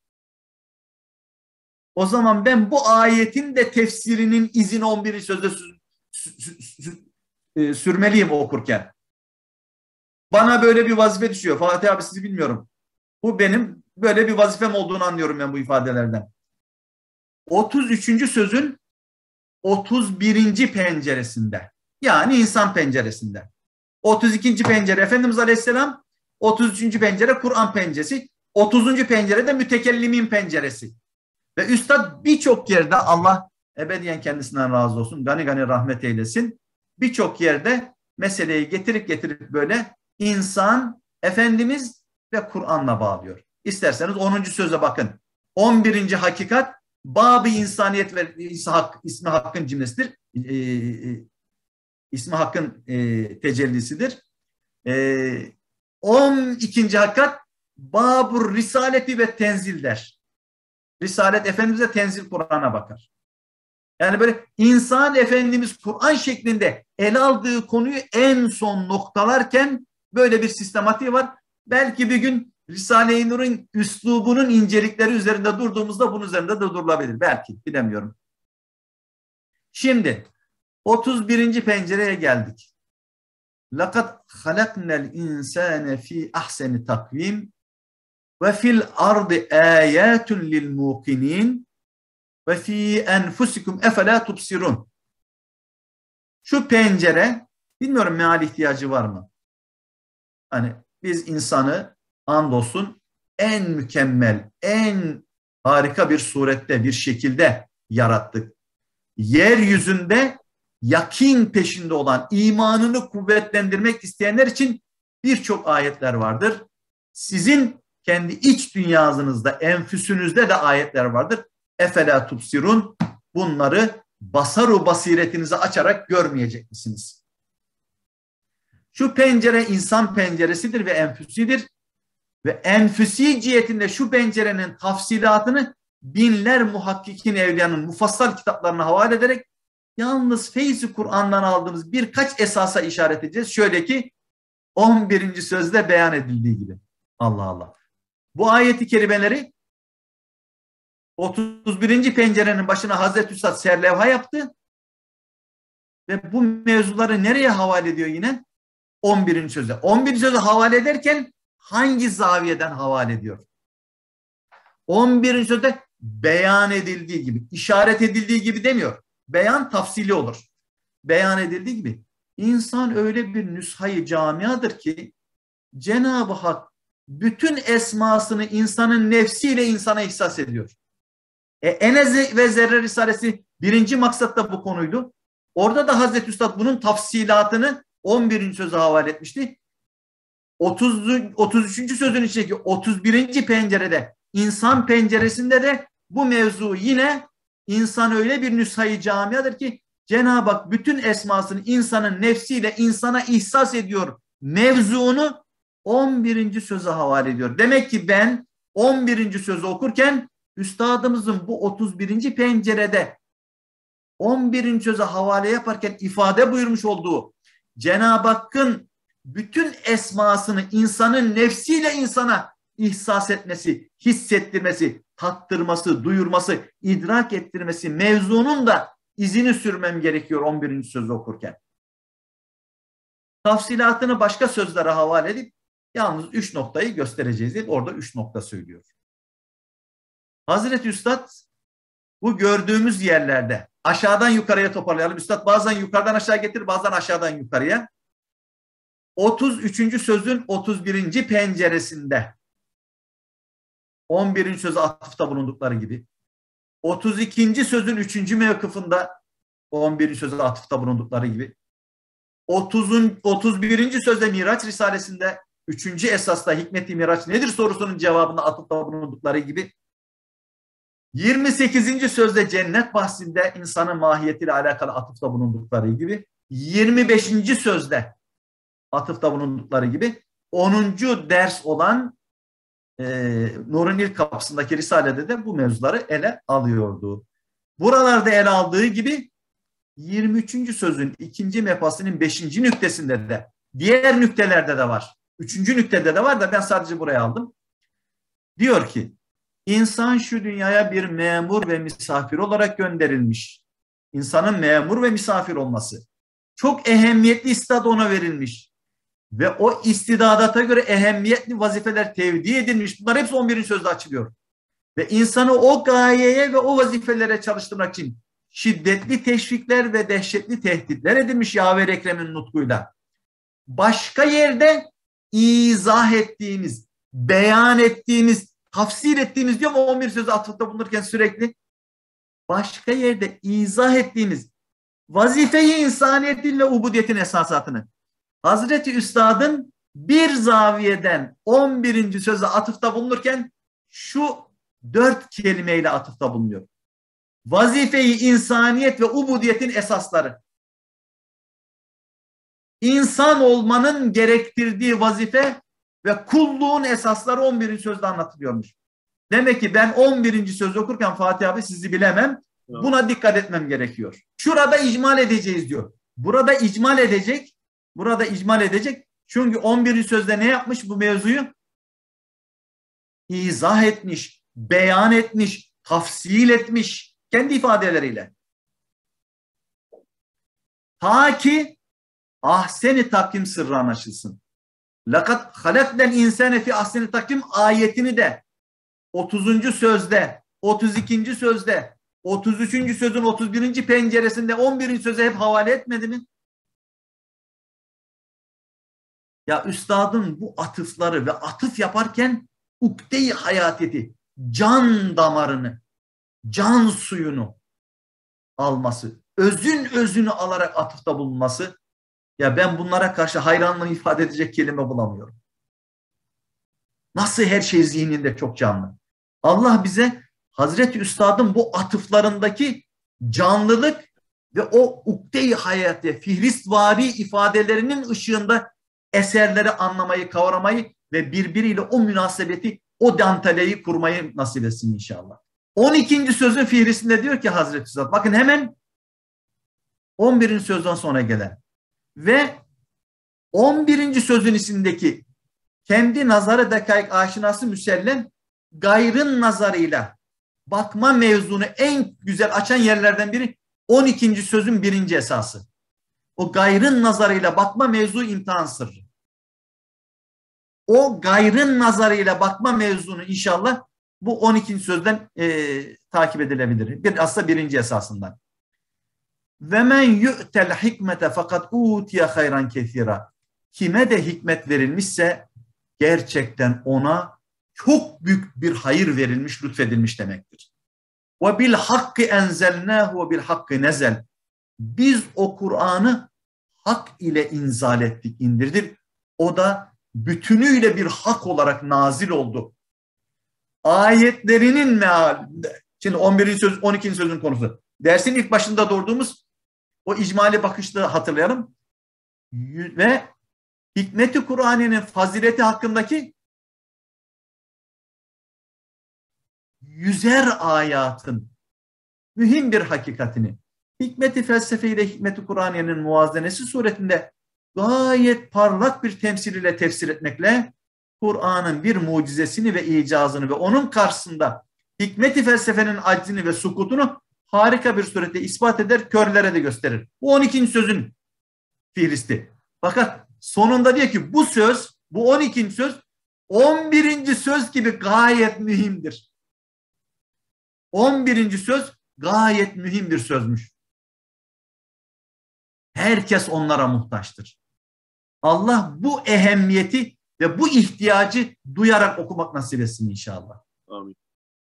O zaman ben bu ayetin de tefsirinin izini 11. sözde sürmeliyim okurken. Bana böyle bir vazife düşüyor. Fatih abi sizi bilmiyorum. Bu benim böyle bir vazifem olduğunu anlıyorum ben bu ifadelerden. 33. sözün 31. penceresinde. Yani insan penceresinde. 32. pencere Efendimiz Aleyhisselam, 33. pencere Kur'an penceresi, 30. pencere de mütekellimin penceresi. Ve Üstad birçok yerde, Allah ebediyen kendisinden razı olsun, gani gani rahmet eylesin, birçok yerde meseleyi getirip böyle insan, Efendimiz ve Kur'an'la bağlıyor. İsterseniz 10. söze bakın. 11. hakikat, Bab-ı insaniyet ve ismi hakkın cümlesidir. İsmi hakkın tecellisidir. 12. hakikat, Bab-ı risaleti ve tenzil der. Risalet Efendimiz'e, tenzil Kur'an'a bakar. Yani böyle insan Efendimiz Kur'an şeklinde ele aldığı konuyu en son noktalarken böyle bir sistematiği var. Belki bir gün Risale-i Nur'un üslubunun incelikleri üzerinde durduğumuzda bunun üzerinde de durulabilir. Belki, bilemiyorum. Şimdi 31. pencereye geldik. لَقَدْ خَلَقْنَا الْاِنْسَانَ ف۪ي اَحْسَنِ تَقْوِيمٍ وَفِي الْاَرْضِ آيَاتٌ لِلْمُوقِنِينَ وَفِي اَنْفُسِكُمْ اَفَلَا تُبْصِرُونَ. Şu pencere, bilmiyorum meal ihtiyacı var mı? Hani biz insanı andolsun en mükemmel, en harika bir surette, bir şekilde yarattık. Yeryüzünde yakin peşinde olan, imanını kuvvetlendirmek isteyenler için birçok ayetler vardır. Sizin kendi iç dünyanızda, enfüsünüzde de ayetler vardır. Efela tubsirun, bunları basaru basiretinizi açarak görmeyecek misiniz? Şu pencere insan penceresidir ve enfüsidir. Ve enfüsi cihetinde şu pencerenin tafsilatını binler muhakkikin evliyanın mufassal kitaplarına havale ederek yalnız Feyz-i Kur'an'dan aldığımız birkaç esasa işaret edeceğiz. Şöyle ki 11. sözde beyan edildiği gibi. Allah Allah. Bu ayeti kerimeleri 31. pencerenin başına Hazreti Üstad serlevha yaptı ve bu mevzuları nereye havale ediyor yine? 11. söze. 11. söze havale ederken hangi zaviyeden havale ediyor? 11. sözde beyan edildiği gibi, işaret edildiği gibi demiyor. Beyan tafsili olur. Beyan edildiği gibi. İnsan öyle bir nüshayı camiadır ki Cenab-ı Hak bütün esmasını insanın nefsiyle insana ihsas ediyor. Enez ve Zerre Risalesi 1. maksatta bu konuydu. Orada da Hazreti Üstad bunun tafsilatını 11. söze havale etmişti. 33. sözün içindeki 31. pencerede, insan penceresinde de bu mevzu yine insan öyle bir nüshayı camiadır ki Cenab-ı Hak bütün esmasını insanın nefsiyle insana ihsas ediyor. Mevzunu 11. söze havale ediyor. Demek ki ben 11. sözü okurken üstadımızın bu 31. pencerede 11. söze havale yaparken ifade buyurmuş olduğu Cenab-ı Hakk'ın bütün esmasını insanın nefsiyle insana ihsas etmesi, hissettirmesi, tattırması, duyurması, idrak ettirmesi mevzunun da izini sürmem gerekiyor 11. sözü okurken. Tafsilatını başka sözlere havale edip yalnız 3 noktayı göstereceğiz deyip orada 3 nokta söylüyor. Hazreti Üstad bu gördüğümüz yerlerde aşağıdan yukarıya toparlayalım. Üstad bazen yukarıdan aşağı getirir, bazen aşağıdan yukarıya. 33. sözün 31. penceresinde 11. söze atıfta bulundukları gibi 32. sözün 3. mevkıfında 11. söze atıfta bulundukları gibi 31. sözde Miraç Risalesi'nde 3. esasta Hikmet-i Miraç nedir sorusunun cevabında atıfta bulundukları gibi 28. sözde cennet bahsinde insanın mahiyetiyle alakalı atıfta bulundukları gibi 25. sözde atıfta bulundukları gibi 10. ders olan Nur'un ilk kapısındaki Risale'de de bu mevzuları ele alıyordu. Buralarda ele aldığı gibi 23. sözün 2. mefasının 5. nüktesinde de diğer nüktelerde de var. 3. nüktede de var da ben sadece buraya aldım. Diyor ki İnsan şu dünyaya bir memur ve misafir olarak gönderilmiş. İnsanın memur ve misafir olması. çok ehemmiyetli istidad ona verilmiş. Ve o istidadata göre ehemmiyetli vazifeler tevdi edilmiş. Bunlar hepsi 11. sözde açılıyor. Ve insanı o gayeye ve o vazifelere çalıştırmak için şiddetli teşvikler ve dehşetli tehditler edilmiş Yâver Ekrem'in nutkuyla. Başka yerde izah ettiğimiz, beyan ettiğimiz, tafsir ettiğimiz diyor mu 11 sözü atıfta bulunurken sürekli? Başka yerde izah ettiğimiz vazife-i insaniyetin ve ubudiyetin esasatını Hazreti Üstad'ın bir zaviyeden 11. söze atıfta bulunurken şu 4 kelimeyle atıfta bulunuyor. Vazife-i insaniyet ve ubudiyetin esasları. İnsan olmanın gerektirdiği vazife ve kulluğun esasları 11. sözde anlatılıyormuş. Demek ki ben 11. sözü okurken Fatih abi sizi bilemem. Buna dikkat etmem gerekiyor. Şurada icmal edeceğiz diyor. Burada icmal edecek. Burada icmal edecek. Çünkü 11. sözde ne yapmış bu mevzuyu? İzah etmiş, beyan etmiş, tafsil etmiş kendi ifadeleriyle. Ta ki ahsen-i takvim sırrı anlaşılsın. Lakat halaknel insane fi ahsen-i takvim ayetini de 30. sözde, 32. sözde, 33. sözün 31. penceresinde 11. söze hep havale etmedi mi? Ya üstadın bu atıfları ve atıf yaparken ukde-i hayatiyeti, can damarını, can suyunu alması, özün özünü alarak atıfta bulunması, ya ben bunlara karşı hayranlığımı ifade edecek kelime bulamıyorum. Nasıl her şey zihninde çok canlı. Allah bize Hazreti Üstad'ın bu atıflarındaki canlılık ve o ukde-i hayati, fihristvari ifadelerinin ışığında eserleri anlamayı, kavramayı ve birbiriyle o münasebeti, o danteleyi kurmayı nasip etsin inşallah. 12. sözün fihristinde diyor ki Hazreti Üstad, bakın hemen 11. sözden sonra gelen ve 11. sözün içindeki kendi nazarı dakik aşinası müsellem gayrın nazarıyla bakma mevzunu en güzel açan yerlerden biri 12. sözün 1. esası. O gayrın nazarıyla bakma mevzu imtihan sırrı. O gayrın nazarıyla bakma mevzunu inşallah bu 12. sözden takip edilebilir. Aslında 1. esasından. Ve men yu'tel hikmete fakat utiye hayran kethira. Kime de hikmet verilmişse gerçekten ona çok büyük bir hayır verilmiş, lütfedilmiş demektir. Ve bil hakkı enzelnâhu ve bil hakkı nezel. Biz o Kur'an'ı hak ile inzal ettik, indirdik. O da bütünüyle bir hak olarak nazil oldu. Ayetlerinin mealinde. Şimdi 11. söz, 12. sözün konusu. Dersin ilk başında durduğumuz o icmali bakışta hatırlayalım. Ve hikmet-i Kur'an'ın fazileti hakkındaki 100'er ayatın mühim bir hakikatini hikmet-i felsefe ile hikmet-i Kur'an'ın muvazenesi suretinde gayet parlak bir temsil ile tefsir etmekle Kur'an'ın bir mucizesini ve icazını ve onun karşısında hikmet-i felsefenin aczini ve sukutunu harika bir surette ispat eder, körlere de gösterir. Bu 12. sözün fihristi. Fakat sonunda diyor ki bu söz, bu 12. söz 11. söz gibi gayet mühimdir. 11. söz gayet mühim bir sözmüş. Herkes onlara muhtaçtır. Allah bu ehemmiyeti ve bu ihtiyacı duyarak okumak nasip etsin inşallah. Amin.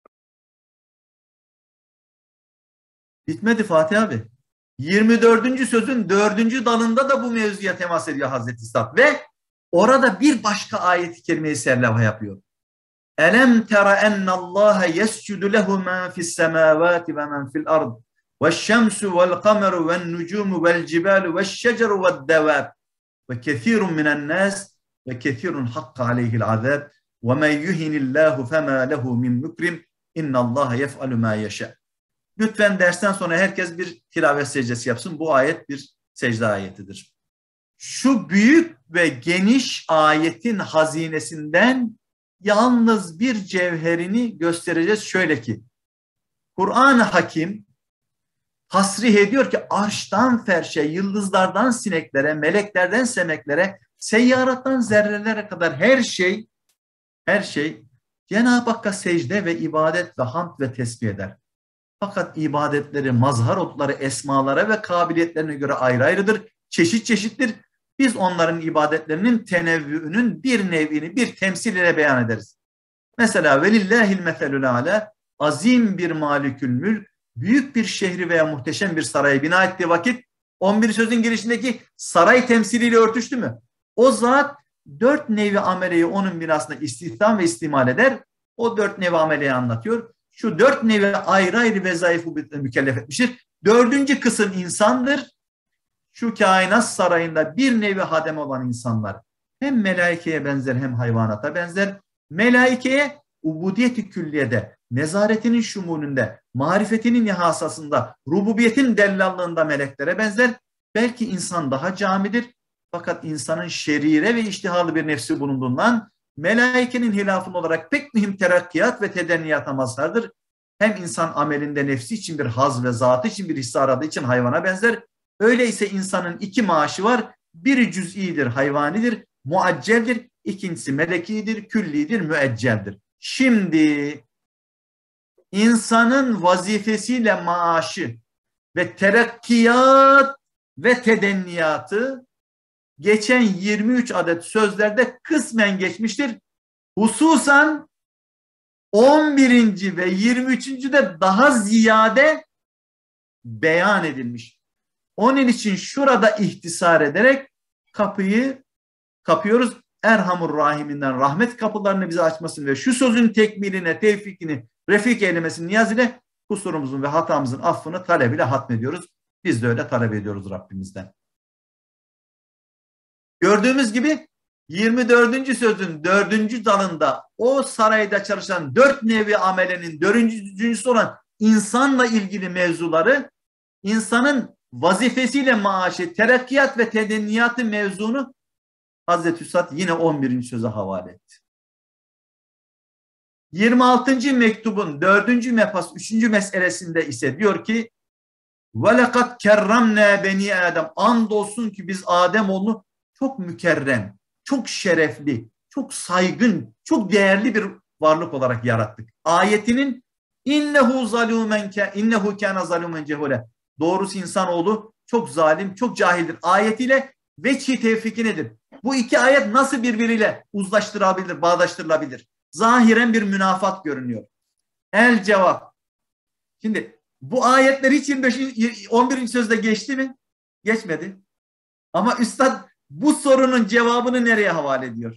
Bitmedi Fatih abi. 24. sözün 4. dalında da bu mevzuya temas ediyor Hazreti Üstad ve orada bir başka ayet-i kerimeyi serlevha yapıyor. Elem tera ennallaha yescudu lehu men fis semavati ve men fil ard ve'ş-şemsu ve'l-kameru ve'n-nucumu ve'l-cibalu ve'ş-şeceru ve'd-devab ve kesirun minen nas ve kesirun hakka aleyhi'l azab ve men yuhinillahu fema lehu min mukrim innallaha yef'alu ma yeşâ. Lütfen dersten sonra herkes bir tilavet secdesi yapsın. Bu ayet bir secde ayetidir. Şu büyük ve geniş ayetin hazinesinden yalnız bir cevherini göstereceğiz. Şöyle ki, Kur'an-ı Hakim tasrih ediyor ki arştan ferşe, yıldızlardan sineklere, meleklerden semeklere, seyyarattan zerrelere kadar her şey Cenab-ı Hakk'a secde ve ibadet ve hamd ve tesbih eder. Fakat ibadetleri, mazhar otları, esmalara ve kabiliyetlerine göre ayrı ayrıdır, çeşit çeşittir. Biz onların ibadetlerinin tenevvüünün bir nevini, bir temsil ile beyan ederiz. Mesela velillahil meselül ala, azim bir malikül mülk, büyük bir şehri veya muhteşem bir sarayı bina ettiği vakit 11 sözün girişindeki saray temsiliyle örtüştü mü? O zat 4 nevi ameleyi onun binasında istihdam ve istimal eder. O 4 nevi ameleyi anlatıyor. Şu 4 nevi ayrı ayrı vezayıfı mükellef etmiştir. 4. kısım insandır. Şu kainat sarayında bir nevi hadem olan insanlar hem melaikeye benzer hem hayvanata benzer. Melaikeye ubudiyet-i külliyede, nezaretinin şumulünde, marifetinin ihasasında, rububiyetin dellallığında meleklere benzer. Belki insan daha camidir. Fakat insanın şerire ve iştihalı bir nefsi bulunduğundan melaikenin hilafın olarak pek mühim terakkiyat ve tedenniyata mazhardır. Hem insan amelinde nefsi için bir haz ve zatı için bir hisse aradığı için hayvana benzer. Öyleyse insanın 2 maaşı var. Biri cüz'idir, hayvanidir, muacceldir. İkincisi melekidir, küllidir, müecceldir. Şimdi insanın vazifesiyle maaşı ve terakkiyat ve tedenniyatı geçen 23 adet sözlerde kısmen geçmiştir. Hususan 11. ve 23. de daha ziyade beyan edilmiş. Onun için şurada ihtisar ederek kapıyı kapıyoruz. Erhamur Rahiminden rahmet kapılarını bize açmasını ve şu sözün tekmiline, tevfikini, refik eylemesini niyaz ile kusurumuzun ve hatamızın affını talep ile hatmediyoruz. Biz de öyle talep ediyoruz Rabbimizden. Gördüğümüz gibi 24. sözün 4. dalında o sarayda çalışan 4 nevi amelenin 4.'sü olan insanla ilgili mevzuları, insanın vazifesiyle maaşı, terakkiyat ve tedenniyatı mevzunu Hazreti Üstad yine 11. söze havale etti. 26. mektubun 4. mefas 3. meselesinde ise diyor ki وَلَقَدْ كَرَّمْنَا beni Adem, andolsun ki biz Ademoğlunu çok mükerrem, çok şerefli, çok saygın, çok değerli bir varlık olarak yarattık. Ayetinin innehu kana zalumen cehule. Doğrusu insanoğlu çok zalim, çok cahildir. Ayetiyle veçhi tevfiki nedir? Bu 2 ayet nasıl birbiriyle uzlaştırılabilir, bağdaştırılabilir? Zahiren bir münafat görünüyor. El cevap. Şimdi bu ayetler hiç 11. sözde geçti mi? Geçmedi. Ama Üstad bu sorunun cevabını nereye havale ediyor?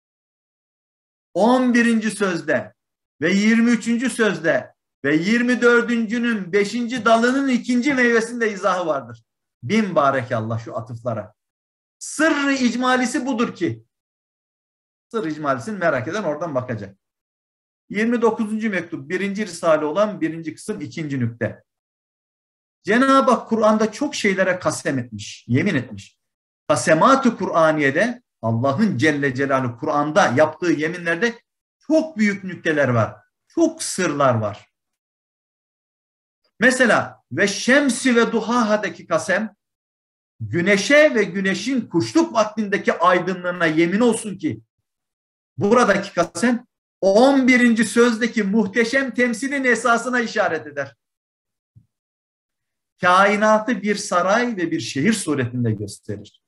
11. sözde ve 23. sözde ve 24.'nün 5. dalının 2. meyvesinde izahı vardır. Bin barekallah şu atıflara. Sırrı icmalisi budur ki. Sırrı icmalisini merak eden oradan bakacak. 29. mektup 1. risale olan 1. kısım 2. nükte. Cenab-ı Hak Kur'an'da çok şeylere kasem etmiş, yemin etmiş. Kasemat-ı Kur'aniye'de Allah'ın Celle Celaluhu Kur'an'da yaptığı yeminlerde çok büyük nükteler var. Çok sırlar var. Mesela ve şemsi ve duhaha'daki kasem, güneşe ve güneşin kuşluk vaktindeki aydınlığına yemin olsun ki buradaki kasem 11. sözdeki muhteşem temsilin esasına işaret eder. Kainatı bir saray ve bir şehir suretinde gösterir.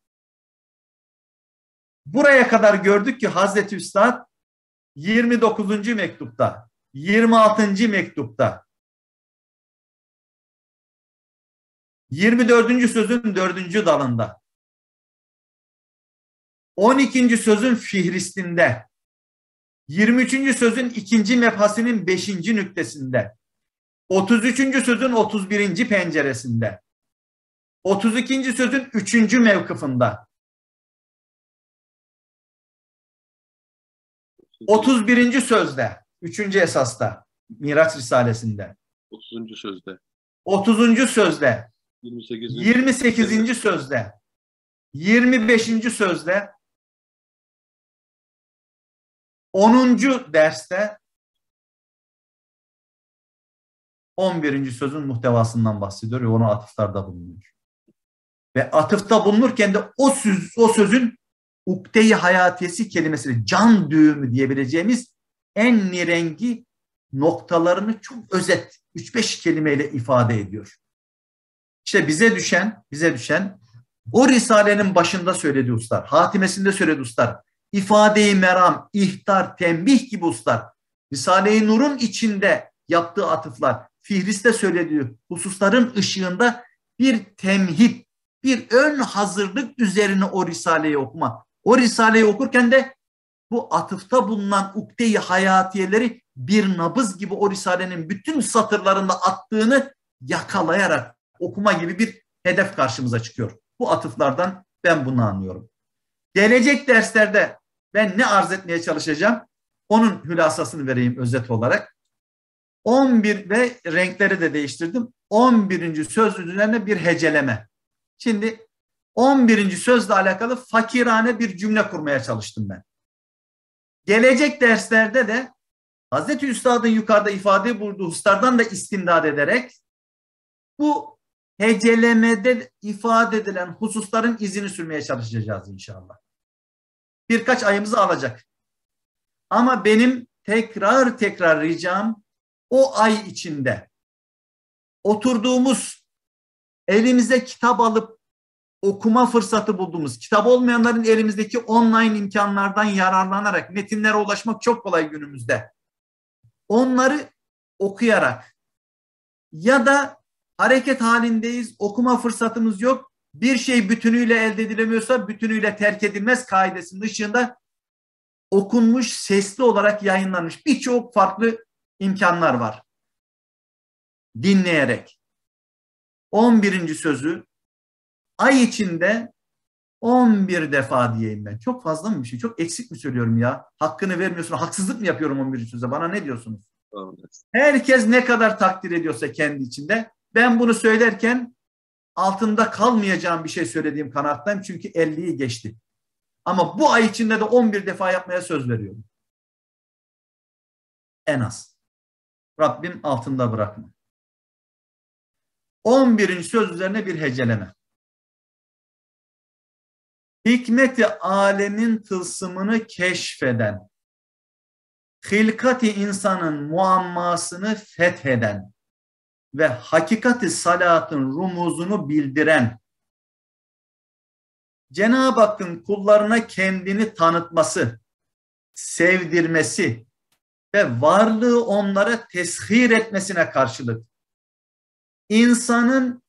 Buraya kadar gördük ki Hazreti Üstad 29. mektupta, 26. mektupta, 24. sözün 4. dalında, 12. sözün fihristinde, 23. sözün 2. mebhasinin 5. nüktesinde, 33. sözün 31. penceresinde, 32. sözün 3. mevkıfında, 31. sözde, 3. esasta, Miraç Risalesi'nde, 30. sözde, 30. sözde, 28. 28. sözde, 25. sözde, 10. derste, 11. sözün muhtevasından bahsediyor ve ona atıflarda bulunuyor. Ve atıfta bulunurken de o sözün ukde-i hayatiyesi kelimesiyle can düğümü diyebileceğimiz en nirengi noktalarını çok özet 3-5 kelimeyle ifade ediyor. İşte bize düşen o Risale'nin başında söyledi ustalar, hatimesinde söyledi ustalar, ifade-i meram, ihtar, tembih gibi ustalar, Risale-i Nur'un içinde yaptığı atıflar, Fihriste söylediği hususların ışığında bir temhid, bir ön hazırlık üzerine o Risale'yi okuma. O Risale'yi okurken de bu atıfta bulunan ukde-i hayatiyeleri bir nabız gibi o Risale'nin bütün satırlarında attığını yakalayarak okuma gibi bir hedef karşımıza çıkıyor. Bu atıflardan ben bunu anlıyorum. Gelecek derslerde ben ne arz etmeye çalışacağım? Onun hülasasını vereyim özet olarak. 11 ve renkleri de değiştirdim. 11. söz üzerine bir heceleme. Şimdi 11. sözle alakalı fakirane bir cümle kurmaya çalıştım ben. Gelecek derslerde de Hazreti Üstad'ın yukarıda ifade bulduğu hususlardan da istimdad ederek bu hecelemede ifade edilen hususların izini sürmeye çalışacağız inşallah. Birkaç ayımızı alacak. Ama benim tekrar ricam o ay içinde oturduğumuz, elimize kitap alıp okuma fırsatı bulduğumuz, kitap olmayanların elimizdeki online imkanlardan yararlanarak metinlere ulaşmak çok kolay günümüzde. Onları okuyarak ya da hareket halindeyiz, okuma fırsatımız yok, bir şey bütünüyle elde edilemiyorsa bütünüyle terk edilmez kaidesinin dışında okunmuş, sesli olarak yayınlanmış birçok farklı imkanlar var. Dinleyerek 11. sözü ay içinde 11 defa diyeyim ben. Çok fazla mı bir şey? Çok eksik mi söylüyorum ya? Hakkını vermiyorsun. Haksızlık mı yapıyorum 11. söze? Bana ne diyorsunuz? Herkes ne kadar takdir ediyorsa kendi içinde. Ben bunu söylerken altında kalmayacağım bir şey söylediğim kanaattayım. Çünkü 50'yi geçti. Ama bu ay içinde de 11 defa yapmaya söz veriyorum. En az. Rabbim altında bırakma. 11. söz üzerine bir heceleme. Hikmet-i alemin tılsımını keşfeden, hilkat-i insanın muammasını fetheden ve hakikat-i salatın rumuzunu bildiren, Cenab-ı Hakk'ın kullarına kendini tanıtması, sevdirmesi ve varlığı onlara teshir etmesine karşılık insanın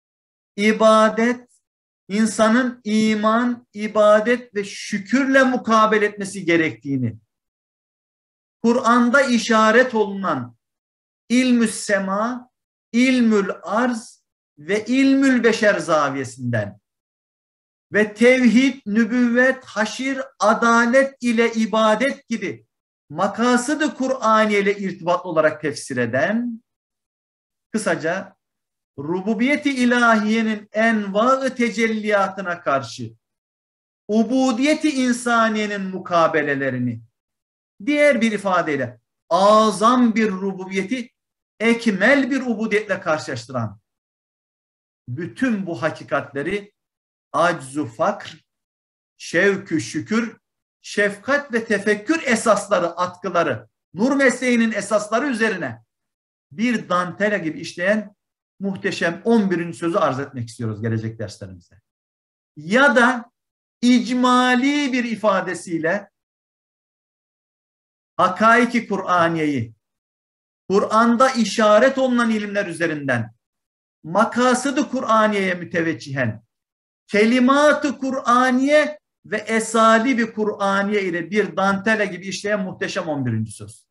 iman, ibadet ve şükürle mukabele etmesi gerektiğini, Kur'an'da işaret olunan ilmü sema, ilmül arz ve ilmül beşer zaviyesinden ve tevhid, nübüvvet, haşir, adalet ile ibadet gibi makasıd-ı Kur'aniye ile irtibatlı olarak tefsir eden, kısaca rububiyeti ilahiyenin enva-ı tecelliyatına karşı ubudiyeti insaniyenin mukabelelerini, diğer bir ifadeyle azam bir rububiyeti ekmel bir ubudiyetle karşılaştıran bütün bu hakikatleri aczu fakr, şevkü şükür, şefkat ve tefekkür esasları, atkıları, nur mesleğinin esasları üzerine bir dantela gibi işleyen muhteşem 11. sözü arz etmek istiyoruz gelecek derslerimizde. Ya da icmali bir ifadesiyle hakaiki Kur'aniyeyi, Kur'an'da işaret olunan ilimler üzerinden makasıd-ı Kur'aniye'ye müteveccihen kelimat-ı Kur'aniye ve esalibi Kur'aniye ile bir dantele gibi işleyen muhteşem 11. söz.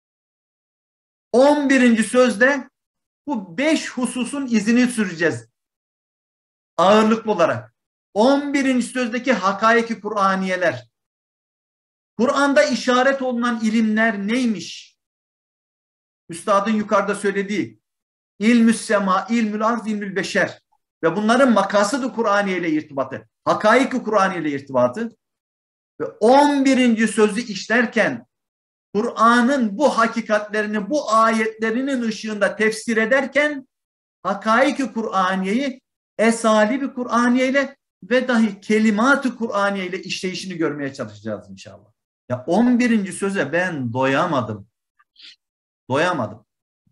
11. sözde bu 5 hususun izini süreceğiz ağırlıklı olarak. 11. sözdeki hakaiki Kur'aniyeler, Kur'an'da işaret olunan ilimler neymiş? Üstadın yukarıda söylediği ilmü sema, ilmül arz, ilmül beşer ve bunların makasıd-ı Kur'aniye ile irtibatı, hakaik-i Kur'aniye ile irtibatı ve 11. sözü işlerken Kur'an'ın bu hakikatlerini, bu ayetlerinin ışığında tefsir ederken hakaik-i Kur'aniyeyi esali bir Kur'aniye ile ve dahi kelimat-ı Kur'aniye ile işleyişini görmeye çalışacağız inşallah. Ya 11. söze ben doyamadım. Doyamadım.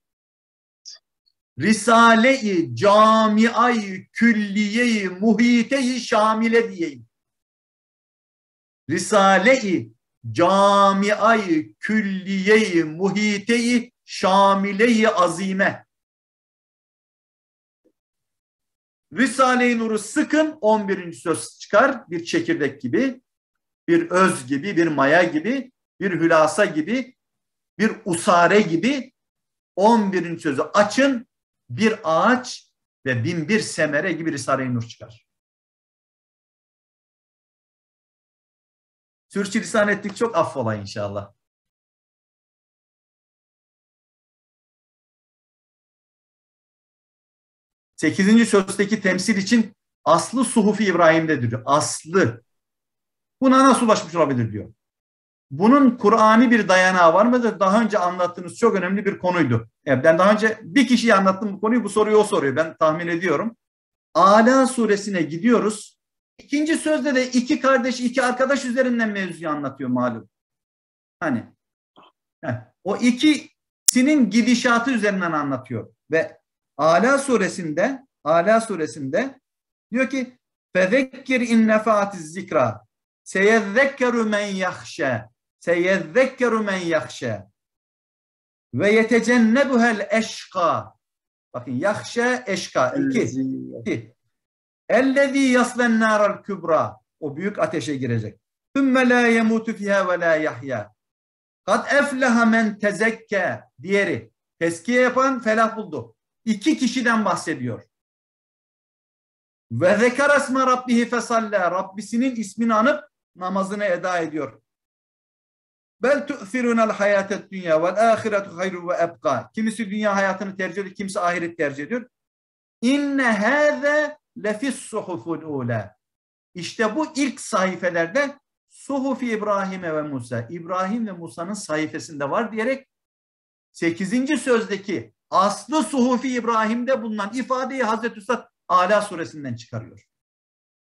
Risale-i Cami'ay Külliye-i Muhite-i Şamile diyeyim. Risale-i Cami'ay Külliye-i Muhite-i Şamile-i Azime. Risale-i Nur'u sıkın, 11. söz çıkar. Bir çekirdek gibi, bir öz gibi, bir maya gibi, bir hülasa gibi, bir usare gibi 11. sözü açın, bir ağaç ve 1001 semere gibi Risale-i Nur çıkar. Sürçülisan ettik, çok affola inşallah. Sekizinci sözdeki temsil için aslı Suhuf-i İbrahim'dedir diyor. Aslı. Buna nasıl ulaşmış olabilir diyor. Bunun Kur'an'i bir dayanağı var mıdır? Daha önce anlattığınız çok önemli bir konuydu. Evet, ben daha önce bir kişiye anlattım bu konuyu. Bu soruyu o soruyor. Ben tahmin ediyorum. Ala suresine gidiyoruz. İkinci sözde de iki kardeş, iki arkadaş üzerinden mevzuyu anlatıyor malum. Hani o ikisinin gidişatı üzerinden anlatıyor. Ve Ala suresinde diyor ki fezekkir in nefa'atiz zikra seyezekkeru men yahşe ve yetecennebuhel eşka. Bakın yahşe eşka. İki. Ellezî yaslen nâral kübra. O büyük ateşe girecek. Thümme lâ yemûtu fîhâ ve lâ yahya. Kad efleha men tezekke. Diğeri. Teskiye yapan felah buldu. İki kişiden bahsediyor. Ve zekar esme rabbihi fesallâ. Rabbisinin ismini anıp namazını eda ediyor. Bel tu'firunel hayatet dünya vel ahiretu hayru ve ebqa. Kimisi dünya hayatını tercih ediyor, kimisi ahiret tercih ediyor. İnne hâze lefis suhuful ula. İşte bu ilk sayfelerde Suhuf-i İbrahim'e ve Musa. İbrahim ve Musa'nın sayfasında var diyerek 8. sözdeki aslı Suhuf-i İbrahim'de bulunan ifadeyi Hazreti Üstad Ala suresinden çıkarıyor.